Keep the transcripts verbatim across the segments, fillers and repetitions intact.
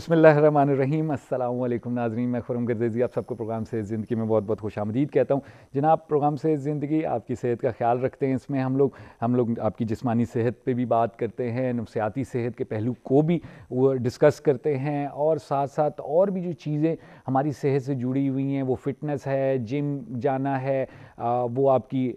بسم اللہ الرحمن الرحیم۔ السلام علیکم ناظرین، میں خرم گردیزی آپ سب کو پروگرام سے زندگی میں بہت بہت خوش آمدید کہتا ہوں۔ جناب پروگرام سے زندگی آپ کی صحت کا خیال رکھتے ہیں، اس میں ہم لوگ ہم لوگ آپ کی جسمانی صحت پہ بھی بات کرتے ہیں، نفسیاتی صحت کے پہلو کو بھی وہ ڈسکس کرتے ہیں، اور ساتھ ساتھ اور بھی جو چیزیں ہماری صحت سے جڑی ہوئی ہیں، وہ فٹنس ہے، جم جانا ہے، وہ آپ کی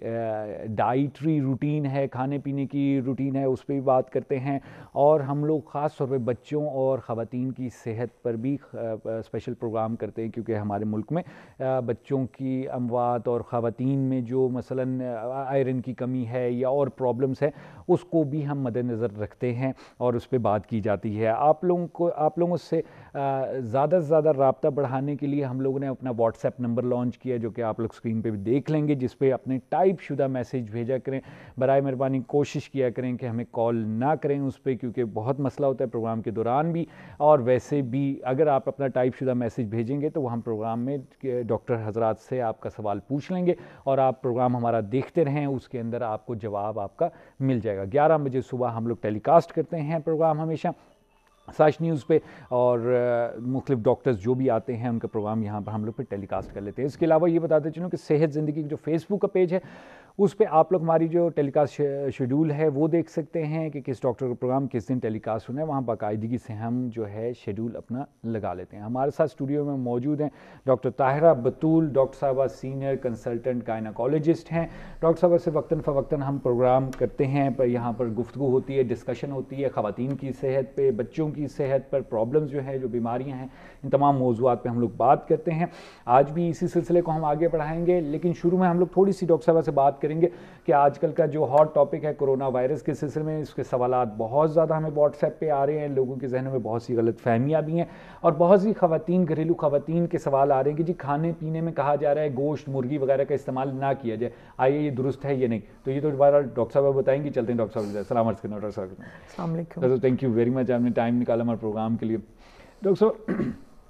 ڈائٹری روٹین ہے، کھانے پینے کی روٹین ہے، اس پہ بھی بات کرتے ہیں۔ اور ہم لوگ خاص طور پہ بچوں اور خواتین کی صحت پر بھی اسپیشل پروگرام کرتے ہیں، کیونکہ ہمارے ملک میں بچوں کی اموات اور خواتین میں جو مثلاً آئرن کی کمی ہے یا اور پرابلمس ہے، اس کو بھی ہم مد نظر رکھتے ہیں اور اس پہ بات کی جاتی ہے۔ آپ لوگوں کو آپ لوگوں سے زیادہ سے زیادہ رابطہ بڑھانے کے لیے ہم لوگوں نے اپنا واٹس ایپ نمبر لانچ کیا، جو کہ آپ لوگ اسکرین پہ بھی دیکھ لیں گے، جس پہ اپنے ٹائپ شدہ میسیج بھیجا کریں۔ برائے مہربانی کوشش کیا کریں کہ ہمیں کال نہ کریں اس پہ، کیونکہ بہت مسئلہ ہوتا ہے پروگرام کے دوران بھی، اور ویسے بھی اگر آپ اپنا ٹائپ شدہ میسیج بھیجیں گے تو وہ ہم پروگرام میں ڈاکٹر حضرات سے آپ کا سوال پوچھ لیں گے، اور آپ پروگرام ہمارا دیکھتے رہیں، اس کے اندر آپ کو جواب آپ کا مل جائے گا۔ گیارہ بجے صبح ہم لوگ ٹیلی کاسٹ کرتے ہیں پروگرام ہمیشہ ساش نیوز پہ، اور مختلف ڈاکٹرز جو بھی آتے ہیں ان کا پروگرام یہاں پر ہم لوگ پہ ٹیلی کاسٹ کر لیتے ہیں۔ اس کے علاوہ یہ بتاتے چلوں کہ صحت زندگی جو فیس بک کا پیج ہے، اس پہ آپ لوگ ہماری جو ٹیلی کاسٹ شیڈول ہے وہ دیکھ سکتے ہیں کہ کس ڈاکٹر کا پروگرام کس دن ٹیلی کاسٹ ہونا ہے، وہاں باقاعدگی سے ہم جو ہے شیڈول اپنا لگا لیتے ہیں۔ ہمارے ساتھ اسٹوڈیو میں موجود ہیں ڈاکٹر طاہرہ بتول، ڈاکٹر صاحبہ سینئر کنسلٹنٹ گائناکالوجسٹ ہیں۔ ڈاکٹر صاحبہ سے وقتاً فوقتاً ہم پروگرام کرتے ہیں، پر یہاں پر گفتگو ہوتی ہے، ڈسکشن ہوتی ہے خواتین کی صحت پہ، بچوں کی صحت پر، پرابلمز جو ہیں، جو بیماریاں ہیں، ان تمام موضوعات پہ ہم لوگ بات کرتے ہیں۔ آج بھی اسی سلسلے کو ہم آگے بڑھائیں گے، لیکن شروع میں ہم لوگ تھوڑی سی ڈاکٹر صاحبہ سے بات کریں گے کہ آج کل کا جو ہاٹ ٹاپک ہے کرونا وائرس کے سلسلے میں، اس کے سوالات بہت زیادہ ہمیں واٹس ایپ پہ آ رہے ہیں، لوگوں کے ذہنوں میں بہت سی غلط فہمیاں بھی ہیں، اور بہت سی خواتین گھریلو خواتین کے سوال آ رہے ہیں کہ جی کھانے پینے میں کہا جا رہا ہے گوشت مرغی وغیرہ کا استعمال نہ کیا جائے، آئیے یہ درست ہے یا نہیں؟ تو یہ تو دوبارہ ڈاکٹر صاحب بتائیں گے۔ چلتے ہیں ڈاکٹر صاحب، السلام علیکم۔ ڈاکٹر صاحب السلام علیکم۔ تھینک یو ویری مچ، آپ نے ٹائم نکالا ہمارے پروگرام کے لیے۔ ڈاکٹر صاحب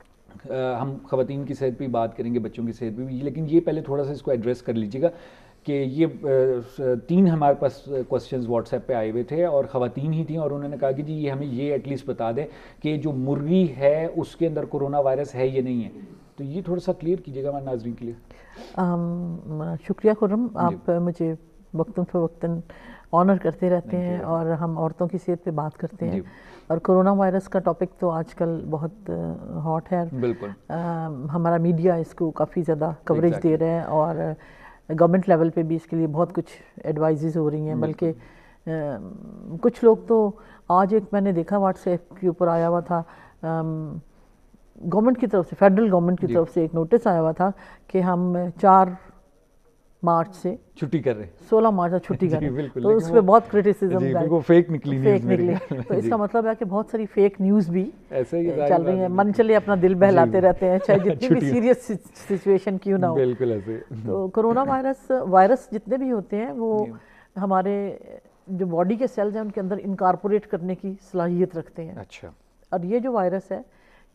ہم خواتین کی صحت پہ بات کریں گے، بچوں کی صحت پہ بھی، لیکن یہ پہلے تھوڑا سا اس کو ایڈریس کر لیجیے گا کہ یہ تین ہمارے پاس کوسچنز واٹس ایپ پہ آئے ہوئے تھے، اور خواتین ہی تھیں، اور انہوں نے کہا کہ جی یہ ہمیں یہ ایٹ لیسٹ بتا دیں کہ جو مرغی ہے اس کے اندر کرونا وائرس ہے یا نہیں ہے، تو یہ تھوڑا سا کلیئر کیجیے گا ہمارے ناظرین کے لیے۔ شکریہ خرم، آپ مجھے وقتاً فوقتاً آنر کرتے رہتے ہیں، اور ہم عورتوں کی صحت پہ بات کرتے ہیں، اور کرونا وائرس کا ٹاپک تو آج کل بہت ہاٹ ہے، بالکل ہمارا میڈیا اس کو کافی زیادہ کوریج دے رہے ہیں، اور گورنمنٹ لیول پہ بھی اس کے لیے بہت کچھ ایڈوائزز ہو رہی ہیں، بلکہ کچھ لوگ تو آج ایک میں نے دیکھا واٹس ایپ کے اوپر آیا ہوا تھا، گورنمنٹ کی طرف سے، فیڈرل گورنمنٹ کی طرف سے ایک نوٹس آیا ہوا تھا کہ ہم چار مارچ سے چھٹی کر رہے ہیں، سولہ مارچ تک چھٹی کر رہے ہیں، تو اس پہ بہت کرٹیسزم فیک نکلی فیک نکلی، تو اس کا مطلب ہے کہ بہت ساری فیک نیوز بھی چل رہی ہیں، من چلے اپنا دل بہلاتے رہتے ہیں، چاہے جتنی بھی سیریس سچویشن کیوں نہ ہو۔ بالکل ایسے تو کرونا وائرس وائرس جتنے بھی ہوتے ہیں وہ ہمارے جو باڈی کے سیلز ہیں ان کے اندر انکارپوریٹ کرنے کی صلاحیت رکھتے ہیں۔ اچھا، اور یہ جو وائرس ہے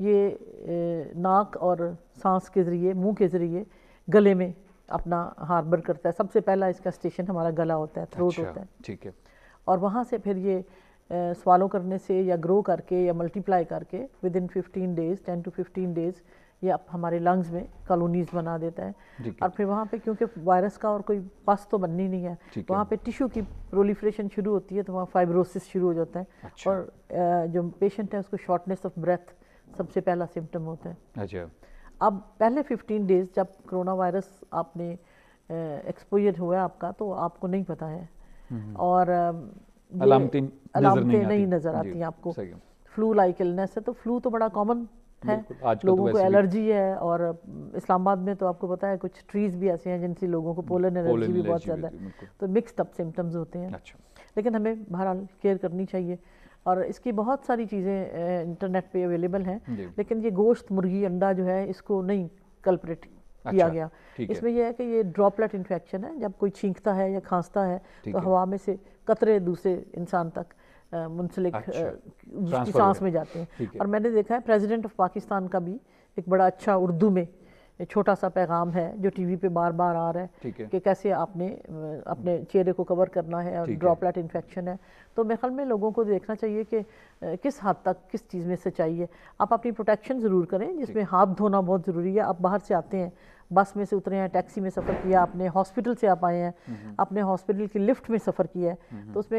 یہ ناک اور سانس کے ذریعے، منہ کے ذریعے گلے میں اپنا ہاربر کرتا ہے۔ سب سے پہلا اس کا اسٹیشن ہمارا گلا ہوتا ہے، تھروٹ ہوتا ہے، ٹھیک ہے، اور وہاں سے پھر یہ سوالو کرنے سے یا گرو کر کے یا ملٹیپلائی کر کے with in fifteen days ten to fifteen days یہ اب ہمارے لنگز میں کالونیز بنا دیتا ہے، اور پھر وہاں پہ کیونکہ وائرس کا اور کوئی پس تو بننی نہیں ہے، وہاں پہ ٹیشو کی پرولیفریشن شروع ہوتی ہے، تو وہاں فائبروسس شروع ہو جاتا ہے، اور جو پیشنٹ ہے اس کو شارٹنیس آف بریتھ سب سے پہلا سمٹم ہوتا ہے۔ اچھا، اب پہلے ففٹین ڈیز جب کرونا وائرس آپ نے ایکسپوئر ہوا آپ کا تو آپ کو نہیں پتا ہے، اور علامتیں نہیں نظر آتی ہیں آپ کو، فلو لائک النس ہے، تو فلو تو بڑا کامن ہے، لوگوں کو الرجی ہے، اور اسلام آباد میں تو آپ کو پتا ہے کچھ ٹریز بھی ایسے ہیں جن سے لوگوں کو پولن الرجی بھی بہت زیادہ ہے، تو مکسڈ اپ سمٹمز ہوتے ہیں، لیکن ہمیں بہرحال کیئر کرنی چاہیے، اور اس کی بہت ساری چیزیں انٹرنیٹ پہ اویلیبل ہیں، لیکن یہ گوشت مرغی انڈا جو ہے اس کو نہیں کلپریٹ کیا گیا۔ اس میں یہ ہے کہ یہ ڈراپلیٹ انفیکشن ہے، جب کوئی چھینکتا ہے یا کھانستا ہے تو ہوا میں سے قطرے دوسرے انسان تک منسلک اس کی سانس میں جاتے ہیں، اور میں نے دیکھا ہے پریزیڈنٹ آف پاکستان کا بھی ایک بڑا اچھا اردو میں چھوٹا سا پیغام ہے جو ٹی وی پہ بار بار آ رہا ہے کہ کیسے آپ نے اپنے چہرے کو کور کرنا ہے اور ڈراپلیٹ انفیکشن ہے. تو میرے خیال میں لوگوں کو دیکھنا چاہیے کہ کس حد تک کس چیز میں سچائی ہے. آپ اپنی پروٹیکشن ضرور کریں جس میں ہاتھ دھونا بہت ضروری ہے. آپ باہر سے آتے ہیں, بس میں سے اترے ہیں, ٹیکسی میں سفر کیا, اپنے ہاسپٹل سے آپ آئے ہیں, اپنے ہاسپٹل کی لفٹ میں سفر کیا ہے, تو اس میں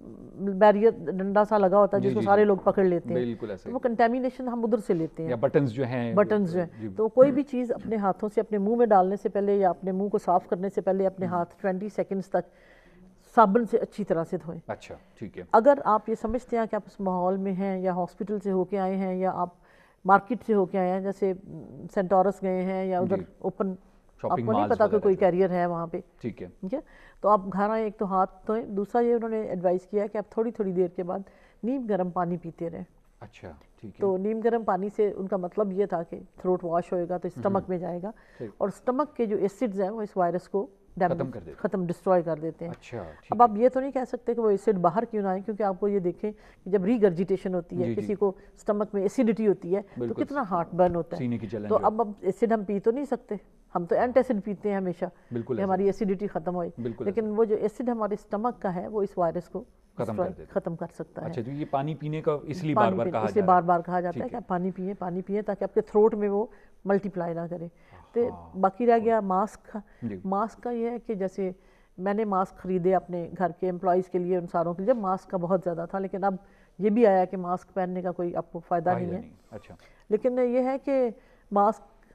بیریئر ڈنڈا سا لگا ہوتا ہے جس کو سارے لوگ پکڑ لیتے ہیں, تو وہ کنٹامینیشن ہم ادھر سے لیتے ہیں, بٹنز جو ہیں بٹنز جو ہیں. تو کوئی بھی چیز اپنے ہاتھوں سے اپنے منہ میں ڈالنے سے پہلے یا اپنے منہ کو صاف کرنے سے پہلے اپنے ہاتھ ٹوینٹی سیکنڈز تک صابن سے اچھی طرح سے دھوئیں. اچھا ٹھیک ہے. اگر آپ یہ سمجھتے ہیں کہ آپ اس ماحول میں ہیں یا ہاسپٹل سے ہو کے آئے ہیں یا آپ مارکیٹ سے ہو کے آئے ہیں, جیسے سینٹورس گئے ہیں یا ادھر اوپن, آپ کو نہیں پتا کہ کوئی کیریئر ہے وہاں پہ, ٹھیک ہے ٹھیک ہے, تو آپ گھر آئیں ایک تو ہاتھ دھوئیں. دوسرا یہ انہوں نے ایڈوائز کیا ہے کہ آپ تھوڑی تھوڑی دیر کے بعد نیم گرم پانی پیتے رہیں. اچھا ٹھیک ہے. تو نیم گرم پانی سے ان کا مطلب یہ تھا کہ تھروٹ واش ہوئے گا تو اسٹمک میں جائے گا, اور اسٹمک کے جو ایسڈز ہیں وہ اس وائرس کو ختم کر دیتے ختم ڈسٹروائے کر دیتے ہیں. اچھا. اب آپ یہ تو نہیں کہہ سکتے کہ وہ ایسڈ باہر کیوں نہ آئے, کیونکہ آپ کو یہ دیکھیں کہ جب ریگرجیٹیشن ہوتی ہے, کسی کو اسٹمک میں ایسیڈیٹی ہوتی ہے تو کتنا ہارٹ برن ہوتا ہے. تو اب اب ایسڈ ہم پی تو نہیں سکتے, ہم تو اینٹ ایسڈ پیتے ہیں ہمیشہ کہ ہماری ایسیڈیٹی ختم ہوئے, لیکن وہ جو ایسڈ ہمارے اسٹمک کا ہے وہ اس وائرس کو ختم کر سکتا ہے. اچھا, تو یہ پانی پینے کا اس لیے بار بار کہا اس لیے بار بار کہا جاتا ہے کہ آپ پانی پئیں پانی پئیں تاکہ آپ کے تھروٹ میں وہ ملٹی پلائی نہ کرے. تو باقی رہ گیا ماسک کا. ماسک کا یہ ہے کہ جیسے میں نے ماسک خریدے اپنے گھر کے امپلائیز کے لیے, ان ساروں کے لیے, جب ماسک کا بہت زیادہ تھا, لیکن اب یہ بھی آیا کہ ماسک پہننے کا کوئی آپ کو فائدہ نہیں ہے. اچھا. لیکن یہ ہے کہ ماسک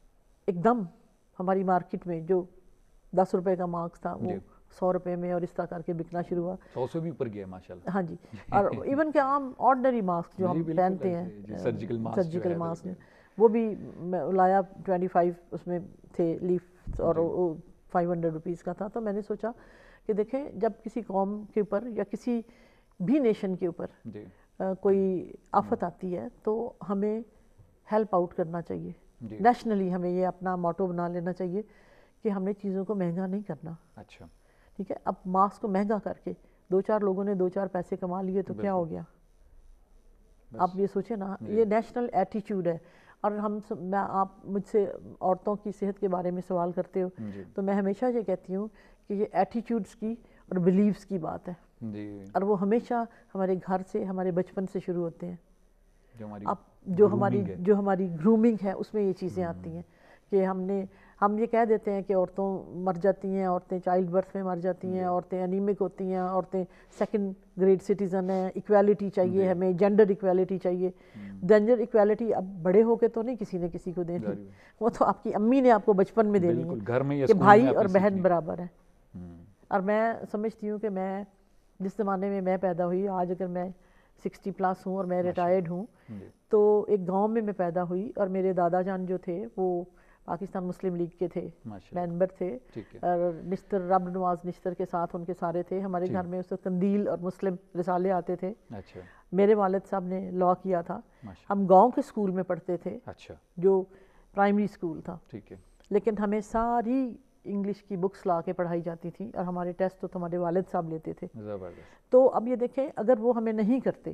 ایک دم ہماری مارکیٹ میں جو دس روپے کا ماسک تھا وہ سو روپے میں اور اس طرح کر کے بکنا شروع ہوا. سو سے بھی اوپر گیا ماشاءاللہ. ہاں جی. اور ایون کہ عام آرڈنری ماسک جو ہم پہنتے ہیں, سرجیکل ماسک, وہ بھی میں لایا ٹوینٹی فائیو اس میں تھے لیف, اور وہ فائیو ہنڈریڈ روپیز کا تھا. تو میں نے سوچا کہ دیکھیں جب کسی قوم کے اوپر یا کسی بھی نیشن کے اوپر کوئی آفت آتی ہے تو ہمیں ہیلپ آؤٹ کرنا چاہیے. نیشنلی ہمیں یہ اپنا موٹو بنا لینا چاہیے کہ ہم نے چیزوں کو مہنگا نہیں کرنا. اچھا ٹھیک ہے. اب ماسک کو مہنگا کر کے دو چار لوگوں نے دو چار پیسے کما لیے تو کیا ہو گیا, آپ یہ سوچیں نا. یہ نیشنل ایٹیچیوڈ ہے. اور ہم میں آپ مجھ سے عورتوں کی صحت کے بارے میں سوال کرتے ہو تو میں ہمیشہ یہ کہتی ہوں کہ یہ ایٹیچیوڈز کی اور بلیفز کی بات ہے, اور وہ ہمیشہ ہمارے گھر سے, ہمارے بچپن سے شروع ہوتے ہیں. اب جو ہماری جو ہماری گرومنگ ہے اس میں یہ چیزیں آتی ہیں کہ ہم نے ہم یہ کہہ دیتے ہیں کہ عورتوں مر جاتی ہیں, عورتیں چائلڈ برتھ میں مر جاتی ہیں, عورتیں انیمک ہوتی ہیں, عورتیں سیکنڈ گریڈ سٹیزن ہیں, ایکویلٹی چاہیے ہمیں, جینڈر ایکویلٹی چاہیے. جینڈر ایکویلٹی اب بڑے ہو کے تو نہیں کسی نے کسی کو دینی, وہ تو آپ کی امی نے آپ کو بچپن میں دینی ہے کہ بھائی اور بہن برابر ہیں. اور میں سمجھتی ہوں کہ میں جس زمانے میں میں پیدا ہوئی, آج اگر میں سکسٹی پلس ہوں اور میں ریٹائرڈ ہوں, تو ایک گاؤں میں میں پیدا ہوئی, اور میرے دادا جان جو تھے وہ پاکستان مسلم لیگ کے تھے, ممبر تھے, اور نشتر رب نواز نشتر کے ساتھ ان کے سارے تھے. ہمارے گھر میں اس وقت قندیل اور مسلم رسالے آتے تھے. میرے والد صاحب نے لاء کیا تھا. ہم گاؤں کے اسکول میں پڑھتے تھے جو پرائمری اسکول تھا, لیکن ہمیں ساری انگلش کی بکس لا کے پڑھائی جاتی تھی, اور ہمارے ٹیسٹ تو ہمارے والد صاحب لیتے تھے. تو اب یہ دیکھیں اگر وہ ہمیں نہیں کرتے,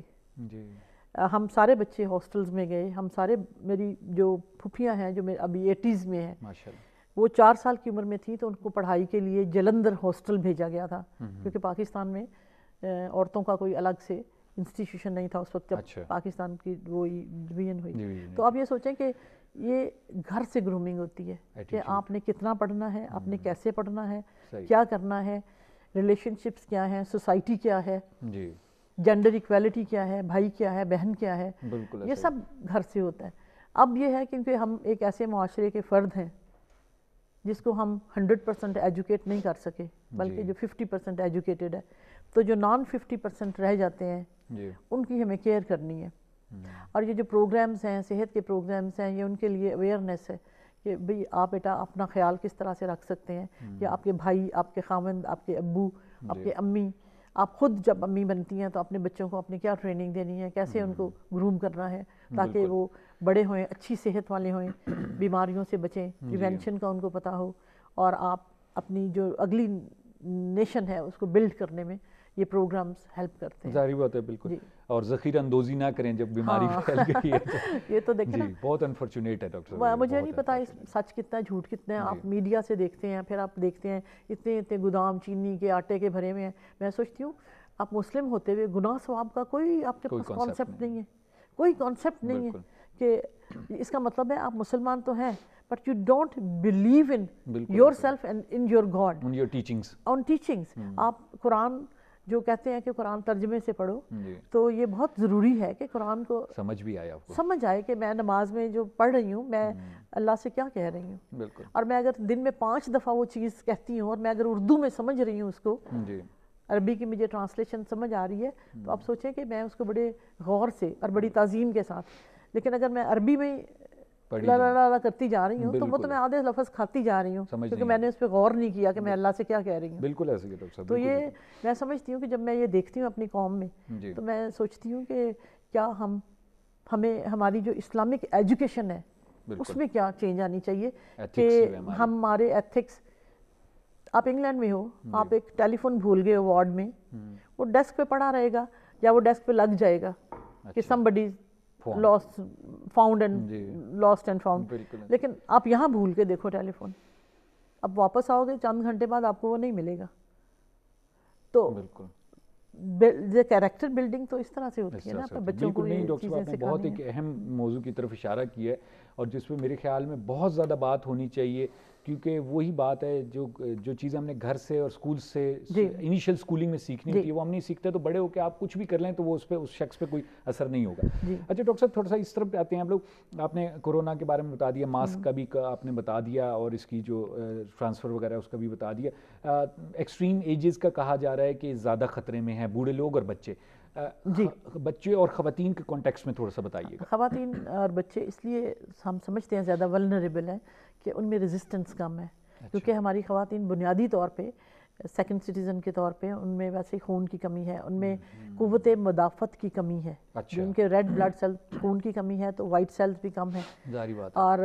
ہم سارے بچے ہاسٹلز میں گئے, ہم سارے, میری جو پھپھیاں ہیں جو میرے ابھی ایٹیز میں ہیں, وہ چار سال کی عمر میں تھی تو ان کو پڑھائی کے لیے جلندر ہاسٹل بھیجا گیا تھا, کیونکہ پاکستان میں عورتوں کا کوئی الگ سے انسٹیٹیوشن نہیں تھا اس وقت جب پاکستان کی وہ ڈویژن ہوئی. تو آپ یہ سوچیں کہ یہ گھر سے گرومنگ ہوتی ہے کہ آپ نے کتنا پڑھنا ہے, آپ نے کیسے پڑھنا ہے, کیا کرنا ہے, ریلیشن شپس کیا ہیں, سوسائٹی کیا ہے, جینڈر ایکویلٹی کیا ہے, بھائی کیا ہے, بہن کیا ہے, یہ سب گھر سے ہوتا ہے. اب یہ ہے کیونکہ ہم ایک ایسے معاشرے کے فرد ہیں جس کو ہم ہنڈریڈ پرسینٹ ایجوکیٹ نہیں کر سکے, بلکہ جو ففٹی پرسینٹ ایجوکیٹڈ ہے, تو جو نان ففٹی پرسینٹ رہ جاتے ہیں ان کی ہمیں کیئر کرنی ہے. اور یہ جو پروگرامز ہیں, صحت کے پروگرامز ہیں, یہ ان کے لیے اویئرنیس ہے کہ بھئی آپ بیٹا اپنا خیال کس طرح سے رکھ سکتے ہیں, یا آپ کے بھائی, آپ کے خاوند, آپ کے ابو, آپ کے امی, آپ خود جب امی بنتی ہیں تو اپنے بچوں کو اپنی کیا ٹریننگ دینی ہے, کیسے ان کو گروم کرنا ہے تاکہ وہ بڑے ہوئیں, اچھی صحت والے ہوئیں, بیماریوں سے بچیں, پریونشن کا ان کو پتہ ہو, اور آپ اپنی جو اگلی نیشن ہے اس کو بلڈ کرنے میں یہ پروگرامز ہیلپ کرتے ہیں. ظاہری بات ہے بالکل, اور ذخیرہ اندوزی نہ کریں جب بیماری پھیل گئی ہے. یہ تو دیکھیں نا, بہت انفارچونیٹ ہے ڈاکٹر صاحب, مجھے نہیں پتا سچ کتنا ہے جھوٹ کتنا ہے. آپ میڈیا سے دیکھتے ہیں, پھر آپ دیکھتے ہیں اتنے اتنے گودام چینی کے آٹے کے بھرے ہوئے ہیں. میں سوچتی ہوں آپ مسلم ہوتے ہوئے گناہ ثواب کا کوئی آپ کے پاس کانسیپٹ نہیں ہے, کوئی کانسیپٹ نہیں ہے کہ اس کا مطلب ہے آپ مسلمان تو ہیں but you don't believe in yourself and in your God, on your teachings, on teachings. آپ قرآن جو کہتے ہیں کہ قرآن ترجمے سے پڑھو, تو یہ بہت ضروری ہے کہ قرآن کو سمجھ بھی آئے, آپ کو سمجھ آئے کہ میں نماز میں جو پڑھ رہی ہوں میں اللہ سے کیا کہہ رہی ہوں. بالکل. اور میں اگر دن میں پانچ دفعہ وہ چیز کہتی ہوں اور میں اگر اردو میں سمجھ رہی ہوں اس کو, عربی کی مجھے ٹرانسلیشن سمجھ آ رہی ہے, تو آپ سوچیں کہ میں اس کو بڑے غور سے اور بڑی تعظیم کے ساتھ, لیکن اگر میں عربی میں لا لا لا کرتی جا رہی ہوں تو وہ تو میں آدھے لفظ کھاتی جا رہی ہوں, کیونکہ میں نے اس پہ غور نہیں کیا کہ میں اللہ سے کیا کہہ رہی ہوں. بالکل ایسے ہی ڈاکٹر صاحب. تو یہ میں سمجھتی ہوں کہ جب میں یہ دیکھتی ہوں اپنی قوم میں, تو میں سوچتی ہوں کہ کیا ہم ہمیں ہماری جو اسلامک ایجوکیشن ہے اس میں کیا چینج آنی چاہیے کہ ہمارے ایتھکس. آپ انگلینڈ میں ہو, آپ ایک ٹیلی فون بھول گئے ہو وارڈ میں, وہ ڈیسک پہ پڑا رہے گا یا وہ ڈیسک پہ لگ جائے گا کہ somebody lost found and lost and found. لیکن آپ یہاں بھول کے دیکھو ٹیلی فون, اب واپس آؤ گے چند گھنٹے بعد آپ کو وہ نہیں ملے گا. تو کیریکٹر بلڈنگ تو اس طرح سے ہوتی ہے نا اپنے بچوں کو. نہیں ڈاکٹر صاحب نے بہت ایک اہم موضوع کی طرف اشارہ کیا ہے, اور جس پہ میرے خیال میں بہت زیادہ بات ہونی چاہیے, کیونکہ وہی بات ہے جو جو چیزیں ہم نے گھر سے اور اسکول سے انیشیل اسکولنگ میں سیکھنی ہوتی ہے وہ ہم نہیں سیکھتے, تو بڑے ہو کے آپ کچھ بھی کر لیں تو وہ اس پہ اس شخص پہ کوئی اثر نہیں ہوگا. اچھا ڈاکٹر صاحب تھوڑا سا اس طرف پہ آتے ہیں ہم لوگ. آپ نے کورونا کے بارے میں بتا دیا, ماسک کا بھی آپ نے بتا دیا, اور اس کی جو ٹرانسفر وغیرہ اس کا بھی بتا دیا. ایکسٹریم ایجز کا کہا جا رہا ہے کہ زیادہ خطرے میں ہیں بوڑھے لوگ اور بچے. جی بچے اور خواتین کے کانٹیکس میں تھوڑا سا بتائیے گا. خواتین اور بچے اس لیے ہم سمجھتے ہیں زیادہ ولنریبل ہیں کہ ان میں ریزسٹنس کم ہے, کیونکہ ہماری خواتین بنیادی طور پہ سیکنڈ سٹیزن کے طور پہ ان میں ویسے خون کی کمی ہے, ان میں قوت مدافعت کی کمی ہے, ان کے ریڈ بلڈ سیل خون کی کمی ہے تو وائٹ سیلز بھی کم ہیں, اور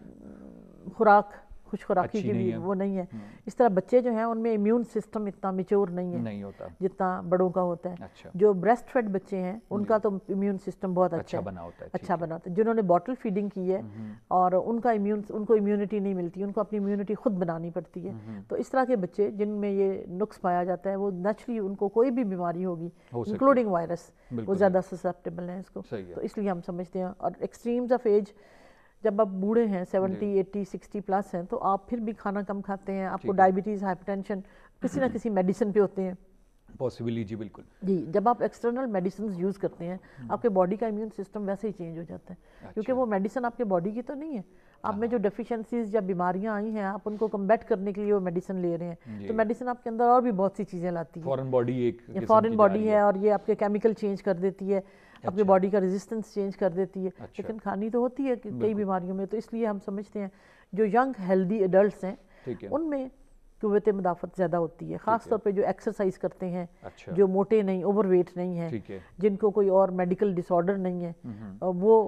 خوراک خوش خوراکی کی بھی وہ نہیں ہے. اس طرح بچے جو ہیں ان میں امیون سسٹم اتنا میچور نہیں ہے جتنا بڑوں کا ہوتا ہے. جو بریسٹ فیڈ بچے ہیں ان کا تو امیون سسٹم بہت اچھا بنا ہوتا ہے, اچھا بنا ہوتا ہے. جنہوں نے باٹل فیڈنگ کی ہے اور ان کا امیون ان کو امیونٹی نہیں ملتی, ان کو اپنی امیونٹی خود بنانی پڑتی ہے. تو اس طرح کے بچے جن میں یہ نقص پایا جاتا ہے وہ نیچرلی ان کو کوئی بھی بیماری ہوگی انکلوڈنگ وائرس, وہ زیادہ سسیپٹیبل ہیں اس کو. تو اس لیے ہم سمجھتے ہیں. اور ایکسٹریمز آف ایج, جب آپ بوڑھے ہیں سیونٹی ایٹی سکسٹی پلس ہیں, تو آپ پھر بھی کھانا کم کھاتے ہیں, آپ کو ڈائبٹیز ہائپر ٹینشن کسی نہ کسی میڈیسن پہ ہوتے ہیں پاسبلی. جی بالکل. جی جب آپ ایکسٹرنل میڈیسنز یوز کرتے ہیں آپ کے باڈی کا امیون سسٹم ویسے ہی چینج ہو جاتا ہے, کیونکہ وہ میڈیسن آپ کے باڈی کی تو نہیں ہے. آپ میں جو ڈیفیشنسیز یا بیماریاں آئی ہیں آپ ان کو کمبیٹ کرنے کے لیے وہ میڈیسن لے رہے ہیں, تو میڈیسن آپ کے اندر اور بھی بہت سی چیزیں لاتی ہے. فورن باڈی ایک فورن باڈی ہے, اور یہ آپ کے کیمیکل چینج کر دیتی ہے, اپنے باڈی کا ریزسٹنس چینج کر دیتی ہے. لیکن کھانی تو ہوتی ہے کئی بیماریوں میں. تو اس لیے ہم سمجھتے ہیں جو ینگ ہیلدی ایڈلٹس ہیں ان میں قوت مدافعت زیادہ ہوتی ہے, خاص طور پہ جو ایکسرسائز کرتے ہیں, جو موٹے نہیں, اوور ویٹ نہیں ہیں, جن کو کوئی اور میڈیکل ڈس آرڈر نہیں ہے, وہ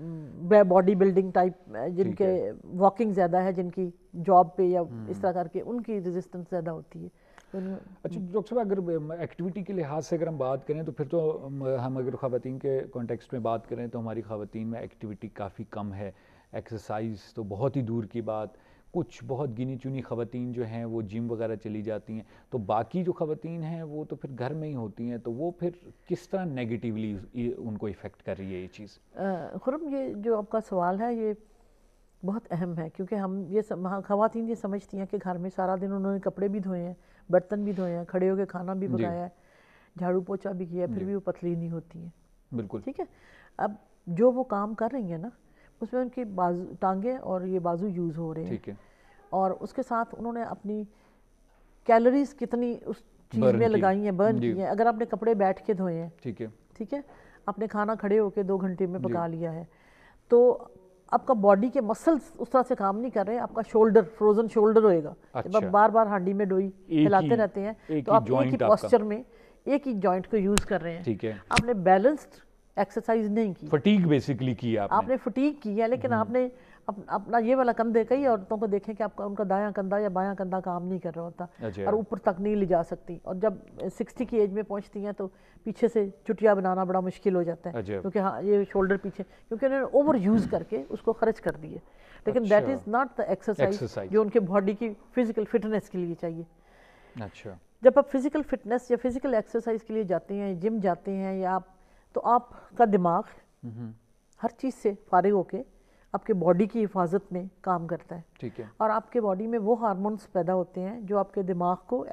باڈی بلڈنگ ٹائپ, جن کے واکنگ زیادہ ہے, جن کی جاب پہ یا اس طرح کر کے ان کی ریزسٹنس زیادہ ہوتی ہے. اچھا ڈاکٹر صاحب اگر ایکٹیویٹی کے لحاظ سے اگر ہم بات کریں تو پھر تو ہم اگر خواتین کے کانٹیکسٹ میں بات کریں تو ہماری خواتین میں ایکٹیویٹی کافی کم ہے. ایکسرسائز تو بہت ہی دور کی بات, کچھ بہت گنی چنی خواتین جو ہیں وہ جم وغیرہ چلی جاتی ہیں, تو باقی جو خواتین ہیں وہ تو پھر گھر میں ہی ہوتی ہیں. تو وہ پھر کس طرح نیگیٹیولی ان کو افیکٹ کر رہی ہے یہ چیز؟ خرم یہ جو آپ کا سوال ہے یہ بہت اہم ہے, کیونکہ ہم یہ خواتین یہ سمجھتی ہیں کہ گھر میں سارا دن انہوں نے کپڑے بھی دھوئے ہیں, برتن بھی دھوئے ہیں, کھڑے ہو کے کھانا بھی پکایا ہے, جھاڑو پوچھا بھی کیا ہے, پھر بھی وہ پتلی نہیں ہوتی ہیں. بالکل ٹھیک ہے. اب جو وہ کام کر رہی ہیں نا اس میں ان کی بازو ٹانگیں اور یہ بازو یوز ہو رہے ہیں, اور اس کے ساتھ انہوں نے اپنی کیلوریز کتنی اس چیز میں لگائی ہیں, برن کی ہیں. اگر آپ نے کپڑے بیٹھ کے دھوئے ہیں, ٹھیک ہے ٹھیک ہے, آپ نے کھانا کھڑے ہو کے دو گھنٹے میں پکا لیا ہے, تو آپ کا باڈی کے مسلز اس طرح سے کام نہیں کر رہے, آپ کا شولڈر فروزن شولڈر ہوئے گا. جب آپ بار بار ہانڈی میں ڈوئی ہلاتے رہتے ہیں تو آپ ایک ہی پوسچر میں ایک ہی جوائنٹ کو یوز کر رہے ہیں. آپ نے بیلنسڈ ایکسرسائز نہیں کی, فٹیگ بیسیکلی کی, آپ نے فٹیگ کی ہے, لیکن آپ نے اپنا یہ والا کندھے، کئی عورتوں کو دیکھیں کہ آپ کا ان کا دایاں کندھا یا بایاں کندھا کام نہیں کر رہا ہوتا اور اوپر تک نہیں لے جا سکتی، اور جب سکسٹی کی ایج میں پہنچتی ہیں تو پیچھے سے چٹیا بنانا بڑا مشکل ہو جاتا ہے، کیونکہ ہاں یہ شولڈر پیچھے، کیونکہ انہوں نے اوور یوز کر کے اس کو خرچ کر دیے. لیکن that is not the exercise جو ان کے باڈی کی فزیکل فٹنس کے لیے چاہیے. اچھا جب آپ فزیکل فٹنس یا فزیکل ایکسرسائز کے لیے جاتے ہیں، جم جاتے ہیں، یا آپ تو آپ کا دماغ ہر چیز سے فارغ ہو کے آپ کے باڈی کی حفاظت میں کام کرتا ہے. ٹھیک ہے. اور آپ کے باڈی میں وہ ہارمونس پیدا ہوتے ہیں جو آپ کے دماغ کو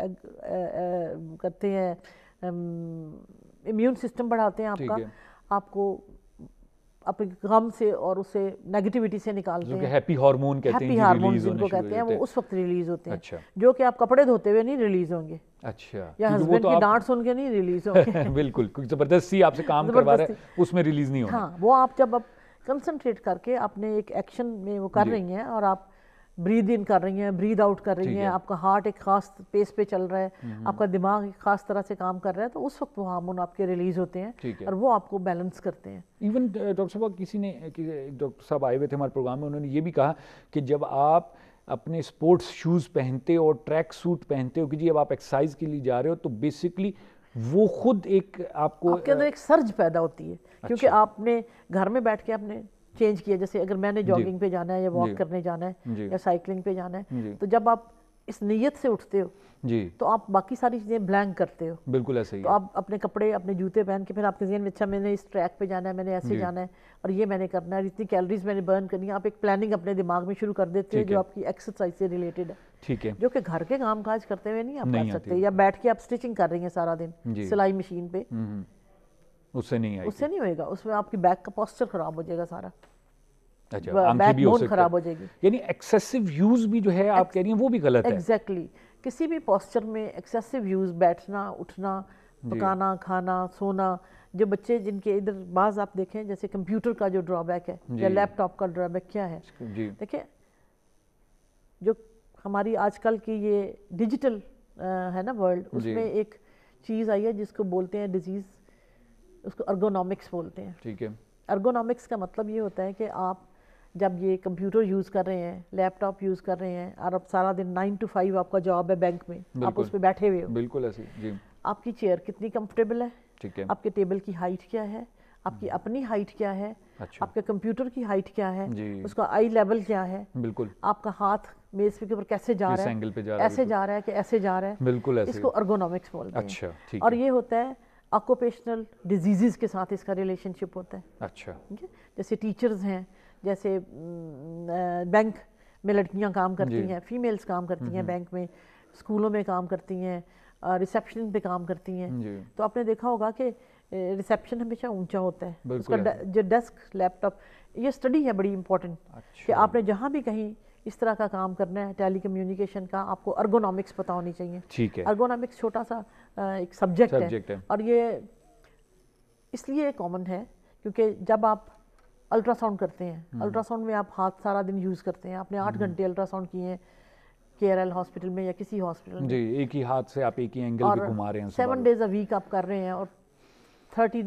کرتے ہیں، امیون سسٹم بڑھاتے ہیں آپ کا، آپ کو اپنے غم سے اور اسے نیگیٹیوٹی سے نکالتے ہیں. ہیپی ہارمون کہتے ہیں، ہیپی ہارمون جن کو کہتے ہیں، وہ اس وقت ریلیز ہوتے ہیں جو کہ آپ کپڑے دھوتے ہوئے نہیں ریلیز ہوں گے. اچھا. یا ہسبینڈ کی ڈانٹ سن کے نہیں ریلیز ہوں گے. بالکل، کیونکہ زبردستی آپ سے کام کروا رہا ہے اس میں ریلیز نہیں ہونا. ہاں، وہ آپ جب آپ کنسنٹریٹ کر کے اپنے ایک ایکشن میں وہ کر رہی ہیں اور آپ بریدھ ان کر رہی ہیں، بریدھ آؤٹ کر رہی ہیں، آپ کا ہارٹ ایک خاص پیس پہ چل رہا ہے، آپ کا دماغ ایک خاص طرح سے کام کر رہا ہے، تو اس وقت وہ ہارمون آپ کے ریلیز ہوتے ہیں اور وہ آپ کو بیلنس کرتے ہیں. ایون ڈاکٹر صاحب کسی نے ڈاکٹر صاحب آئے ہوئے تھے ہمارے پروگرام میں، انہوں نے یہ بھی کہا کہ جب آپ اپنے اسپورٹس شوز پہنتے ہو اور ٹریک سوٹ پہنتے ہو کہ جی اب آپ ایکسرسائز کے لیے جا رہے ہو، تو بیسکلی وہ خود ایک آپ کو آپ کے اندر ایک سرج پیدا ہوتی ہے، کیونکہ آپ نے گھر میں بیٹھ کے آپ نے چینج کیا. جیسے اگر میں نے جاگنگ پہ جانا ہے یا واک کرنے جانا ہے یا سائیکلنگ پہ جانا ہے، تو جب آپ اس نیت سے اٹھتے ہو جی تو آپ باقی ساری چیزیں بلینک کرتے ہو. بالکل ایسے ہی. تو آپ اپنے کپڑے، اپنے جوتے پہن کے پھر آپ کے ذہن میں اچھا میں نے اس ٹریک پہ جانا ہے، میں نے ایسے جانا ہے اور یہ میں نے کرنا ہے، اتنی کیلریز میں نے برن کرنی ہے. آپ ایک پلاننگ اپنے دماغ میں شروع کر دیتے ہیں جو آپ کی ایکسرسائز سے ریلیٹڈ ہے. ٹھیک ہے. جو کہ گھر کے کام کاج کرتے ہوئے نہیں آپ کر سکتے، یا بیٹھ کے آپ اسٹچنگ کر رہی ہیں سارا دن سلائی مشین پہ، اس سے نہیں اس سے نہیں ہوئے گا. اس میں آپ کی بیک کا پوسچر خراب ہو جائے گا سارا. اچھا، بیک بون خراب ہو جائے گی. یعنی ایکسیسو یوز بھی جو ہے آپ کہہ رہی ہیں وہ بھی غلط ہے. ایگزیکٹلی. کسی بھی پوسچر میں ایکسیسو یوز، بیٹھنا، اٹھنا، پکانا، کھانا، سونا، جو بچے جن کے ادھر بعض آپ دیکھیں جیسے کمپیوٹر کا جو ڈرا بیک ہے یا لیپ ٹاپ کا ڈرا بیک کیا ہے، دیکھیں جو ہماری آج کل کی یہ ڈیجیٹل ہے نا ورلڈ، اس میں ایک چیز آئی ہے جس کو بولتے ہیں ڈیزیز، اس کو ارگونامکس بولتے ہیں. ٹھیک ہے. ارگونامکس کا مطلب یہ ہوتا ہے کہ آپ جب یہ کمپیوٹر یوز کر رہے ہیں، لیپ ٹاپ یوز کر رہے ہیں، اور اب سارا دن نائن ٹو فائیو آپ کا جاب ہے بینک میں، آپ اس پہ بیٹھے ہوئے ہو، بالکل ایسے جی، آپ کی چیئر کتنی کمفرٹیبل ہے، ٹھیک ہے، آپ کے ٹیبل کی ہائٹ کیا ہے، آپ کی اپنی ہائٹ کیا ہے، آپ کے کمپیوٹر کی ہائٹ کیا ہے، اس کا آئی لیول کیا ہے، بالکل آپ کا ہاتھ میز کے اوپر کیسے جا رہا ہے، ایسے جا رہا ہے کہ ایسے جا رہا ہے، بالکل ایسے. اس کو ارگونامکس بولتے ہیں. اور یہ ہوتا ہے آکوپیشنل ڈیزیزز کے ساتھ اس کا ریلیشن شپ ہوتا ہے. اچھا. جیسے ٹیچرز ہیں، جیسے بینک میں لڑکیاں کام کرتی ہیں، فیمیلز کام کرتی ہیں بینک میں، اسکولوں میں کام کرتی ہیں، ریسیپشن پہ کام کرتی ہیں، تو آپ نے دیکھا ہوگا کہ ریسیپشن ہمیشہ اونچا ہوتا ہے، اس کا جو ڈیسک، لیپ ٹاپ، یہ اسٹڈی ہے بڑی امپورٹنٹ کہ آپ نے جہاں بھی کہیں اس طرح کا کام کرنا ہے ٹیلی کمیونیکیشن کا، آپ کو ارگونامکس پتہ ہونی چاہیے. ٹھیک ہے. ارگونامکس چھوٹا سا ایک سبجیکٹ ہے اور یہ اس لیے کامن ہے کیونکہ جب آپ الٹرا ساؤنڈ کرتے ہیں، الٹرا ساؤنڈ میں آپ ہاتھ سارا دن یوز کرتے ہیں، آپ نے آٹھ گھنٹے الٹرا ساؤنڈ کیے ہیں کے آر ایل ہاسپٹل میں یا کسی ہاسپٹل میں، جی ایک ہی ہاتھ سے آپ ایک ہی اینگل پہ گھما رہے ہیں، سیون ڈیز اے ویک آپ کر رہے ہیں اور تھرٹی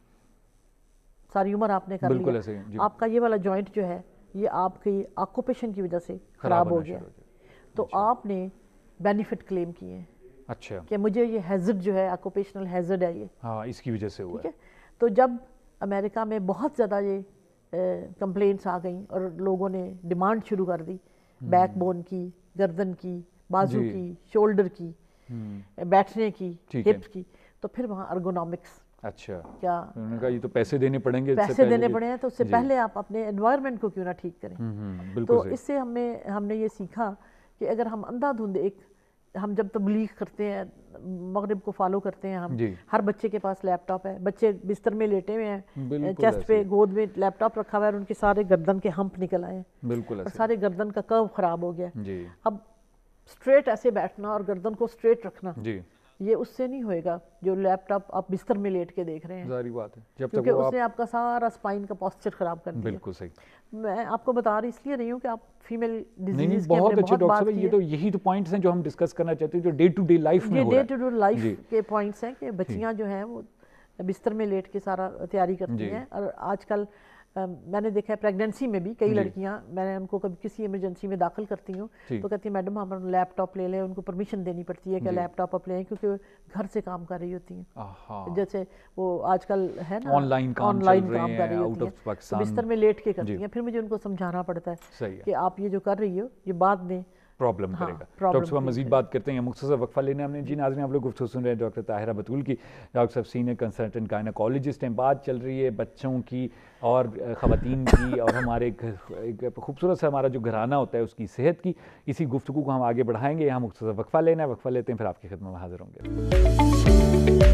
ساری عمر آپ نے کر لیا. آپ کا یہ والا جوائنٹ جو ہے یہ آپ کی آکوپیشن کی وجہ سے خراب ہو گیا، تو آپ نے بینیفٹ کلیم کیے ہیں. اچھا. کہ مجھے یہ ہیزرڈ جو ہے آکوپیشنل ہیزرڈ ہے یہ، ہاں اس کی وجہ سے ہوا ہے. تو جب امریکہ میں بہت زیادہ یہ کمپلینٹس آ گئیں اور لوگوں نے ڈیمانڈ شروع کر دی بیک بون کی، گردن کی، بازو کی، شولڈر کی، بیٹھنے کی، ہپس کی، تو پھر وہاں ارگونامکس. اچھا. کیا انہوں نے کہا یہ تو پیسے دینے پڑیں گے، پیسے دینے پڑے ہیں تو اس سے پہلے آپ اپنے انوائرمنٹ کو کیوں نہ ٹھیک کریں. تو اس سے ہمیں ہم نے یہ سیکھا کہ اگر ہم اندھا دھند ایک ہم جب تبلیغ کرتے ہیں، مغرب کو فالو کرتے ہیں، ہم ہر بچے کے پاس لیپ ٹاپ ہے، بچے بستر میں لیٹے ہوئے ہیں، چیسٹ پہ گود میں لیپ ٹاپ رکھا ہوا ہے اور ان کے سارے گردن کے ہمپ نکل آئے ہیں، بالکل اور سارے گردن کا کرو خراب ہو گیا. اب اسٹریٹ ایسے بیٹھنا اور گردن کو اسٹریٹ رکھنا یہ اس سے نہیں ہوئے گا جو لیپ ٹاپ آپ بستر میں لیٹ کے دیکھ رہے ہیں. ظاہری بات ہے، جب تک کیونکہ اس نے آپ کا سارا اسپائن کا پوسچر خراب کر دیا. بالکل صحیح. میں آپ کو بتا رہی اس لیے رہی ہوں کہ آپ فیمیل ڈیزیز کے بہت اچھے ڈاکٹر صاحب، یہ تو یہی تو پوائنٹس ہیں جو ہم ڈسکس کرنا چاہتے ہیں جو ڈے ٹو ڈے لائف میں ہو رہا ہے. ڈے ٹو ڈے لائف کے پوائنٹس ہیں کہ بچیاں جو ہیں وہ بستر میں لیٹ کے سارا تیاری کرتی ہیں. اور آج کل میں نے دیکھا ہے پریگنینسی میں بھی کئی لڑکیاں، میں نے ان کو کبھی کسی ایمرجنسی میں داخل کرتی ہوں تو کہتی ہیں میڈم ہم لیپ ٹاپ لے لیں، ان کو پرمیشن دینی پڑتی ہے کہ لیپ ٹاپ آپ لیں کیونکہ گھر سے کام کر رہی ہوتی ہیں، جیسے وہ آج کل ہے نا آن لائن کام کر رہی ہوتی ہیں، بستر میں لیٹ کے کرتی ہیں، پھر مجھے ان کو سمجھانا پڑتا ہے کہ آپ یہ جو کر رہی ہو یہ بعد میں پرابلم کرے گا۔ ڈاکٹر صاحب مزید بات کرتے ہیں، مختصر وقفہ لینے ہم نے۔ جی ناظرین، آپ لوگ گفتگو سن رہے ہیں ڈاکٹر طاہرہ بتول کی۔ ڈاکٹر صاحب سینئر کنسلٹنٹ گائنیکالوجسٹ ہیں۔ بات چل رہی ہے بچوں کی اور خواتین کی اور ہمارے خوبصورت سا ہمارا جو گھرانہ ہوتا ہے اس کی صحت کی۔ اسی گفتگو کو ہم آگے بڑھائیں گے، یہاں مختصر وقفہ لینا ہے، وقفہ لیتے ہیں پھر آپ کی خدمت میں حاضر ہوں گے۔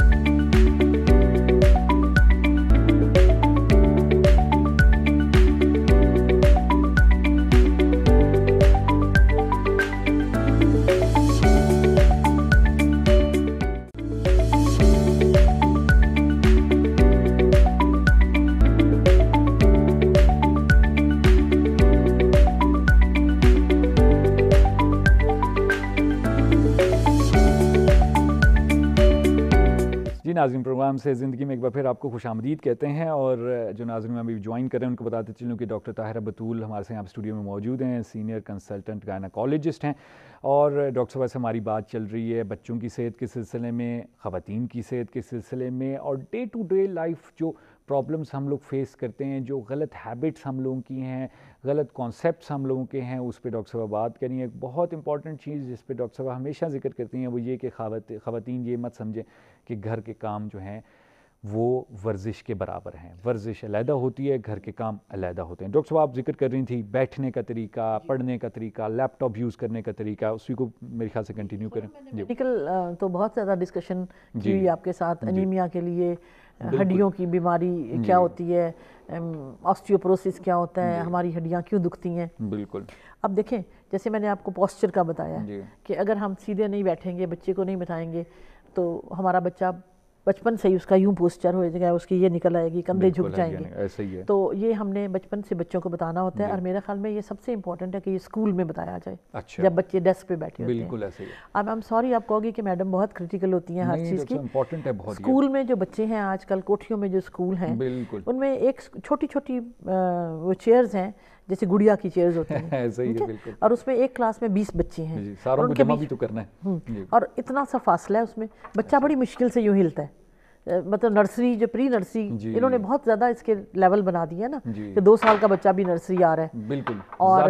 ناظرین، پروگرام سے زندگی میں ایک بار پھر آپ کو خوش آمدید کہتے ہیں، اور جو ناظرین ابھی جوائن کر رہے ہیں ان کو بتاتے چلوں کہ ڈاکٹر طاہرہ بتول ہمارے سے یہاں اسٹوڈیو میں موجود ہیں، سینئر کنسلٹنٹ گائنیکالوجسٹ ہیں، اور ڈاکٹر صاحب سے ہماری بات چل رہی ہے بچوں کی صحت کے سلسلے میں، خواتین کی صحت کے سلسلے میں، اور ڈے ٹو ڈے لائف جو پرابلمس ہم لوگ فیس کرتے ہیں، جو غلط ہیبٹس ہم لوگوں کی ہیں، غلط کانسیپٹس ہم لوگوں کے ہیں، اس پہ ڈاکٹر صاحب بات کریں۔ ایک بہت امپورٹنٹ چیز جس پہ ڈاکٹر صاحب ہمیشہ ذکر کرتی ہیں وہ یہ کہ خواتین یہ مت سمجھیں کہ گھر کے کام جو ہیں وہ ورزش کے برابر ہیں، ورزش علیحدہ ہوتی ہے، گھر کے کام علیحدہ ہوتے ہیں۔ ڈاکٹر صاحب آپ ذکر کر رہی تھی بیٹھنے کا طریقہ، پڑھنے کا طریقہ، لیپ ٹاپ یوز کرنے کا طریقہ، اسی کو میرے خیال سے کنٹینیو کریں۔ میڈیکل تو بہت زیادہ ڈسکشن کی ہوئی آپ کے ساتھ، انیمیا کے لیے ہڈیوں کی بیماری کیا ہوتی ہے، آسٹیوپروسس کیا ہوتا ہے، ہماری ہڈیاں کیوں دکھتی ہیں۔ بالکل، اب دیکھیں جیسے میں نے آپ کو پوسچر کا بتایا کہ اگر ہم سیدھے نہیں بیٹھیں گے، بچے کو نہیں بٹھائیں گے تو ہمارا بچہ بچپن سے ہی اس کا یوں پوسچر ہو جائے گا، اس کی یہ نکل آئے گی، کندھے جھک جائیں گے۔ تو یہ ہم نے بچپن سے بچوں کو بتانا ہوتا ہے، اور میرے خیال میں یہ سب سے امپورٹنٹ ہے کہ یہ اسکول میں بتایا جائے جب بچے ڈیسک پہ بیٹھے ہوتے ہیں۔ بالکل ایسے ہی۔ اب ہم سوری آپ کہو گی کہ میڈم بہت کریٹیکل ہوتی ہیں ہر چیز کی۔ اسکول میں جو بچے ہیں آج کل، کوٹھیوں میں جو اسکول ہیں ان میں ایک چھوٹی چھوٹی وہ چیئرز ہیں جیسے گڑیا کی چیئرز ہوتی ہیں، اور اس میں ایک کلاس میں بیس بچے ہیں، ساروں کو جمع بھی تو کرنا ہے، اور اتنا سا فاصلہ ہے اس میں، بچہ بڑی مشکل سے یوں ہلتا ہے۔ مطلب نرسری جو پری نرسری انہوں نے بہت زیادہ اس کے لیول بنا دیا ہے نا کہ دو سال کا بچہ بھی نرسری آ رہا ہے، بالکل، اور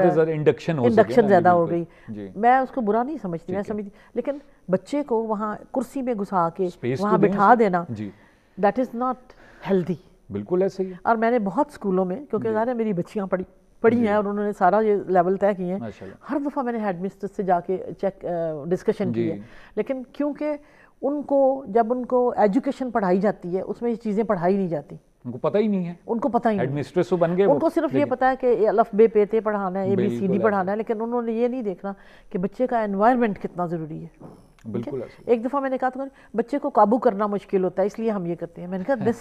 انڈکشن زیادہ ہو گئی۔ میں اس کو برا نہیں سمجھتی، میں سمجھتی لیکن بچے کو وہاں کرسی میں گھسا کے وہاں بٹھا دینا، دیٹ از ناٹ ہیلدی۔ بالکل ایسے ہی۔ اور میں نے بہت اسکولوں میں، کیونکہ ظاہر ہے میری بچیاں پڑھی پڑھی ہیں اور انہوں نے سارا یہ لیول طے کیے ہیں، ہر دفعہ میں نے ہیڈ مسٹر سے جا کے چیک ڈسکشن کی ہے، لیکن کیونکہ ان کو جب ان کو ایجوکیشن پڑھائی جاتی ہے اس میں یہ چیزیں پڑھائی نہیں جاتی، ان کو پتہ ہی نہیں ہے، ان کو پتہ ہی نہیں، ایڈمنسٹریٹر بن گئے، ان کو صرف یہ پتا ہے کہ الف بے پیتے پڑھانا ہے، اے بی سی ڈی پڑھانا ہے، لیکن انہوں نے یہ نہیں دیکھنا کہ بچے کا انوائرمنٹ کتنا ضروری ہے۔ بالکل ایک دفعہ میں نے کہا تھا بچے کو قابو کرنا مشکل ہوتا ہے اس لیے ہم یہ کرتے ہیں، میں نے کہا دس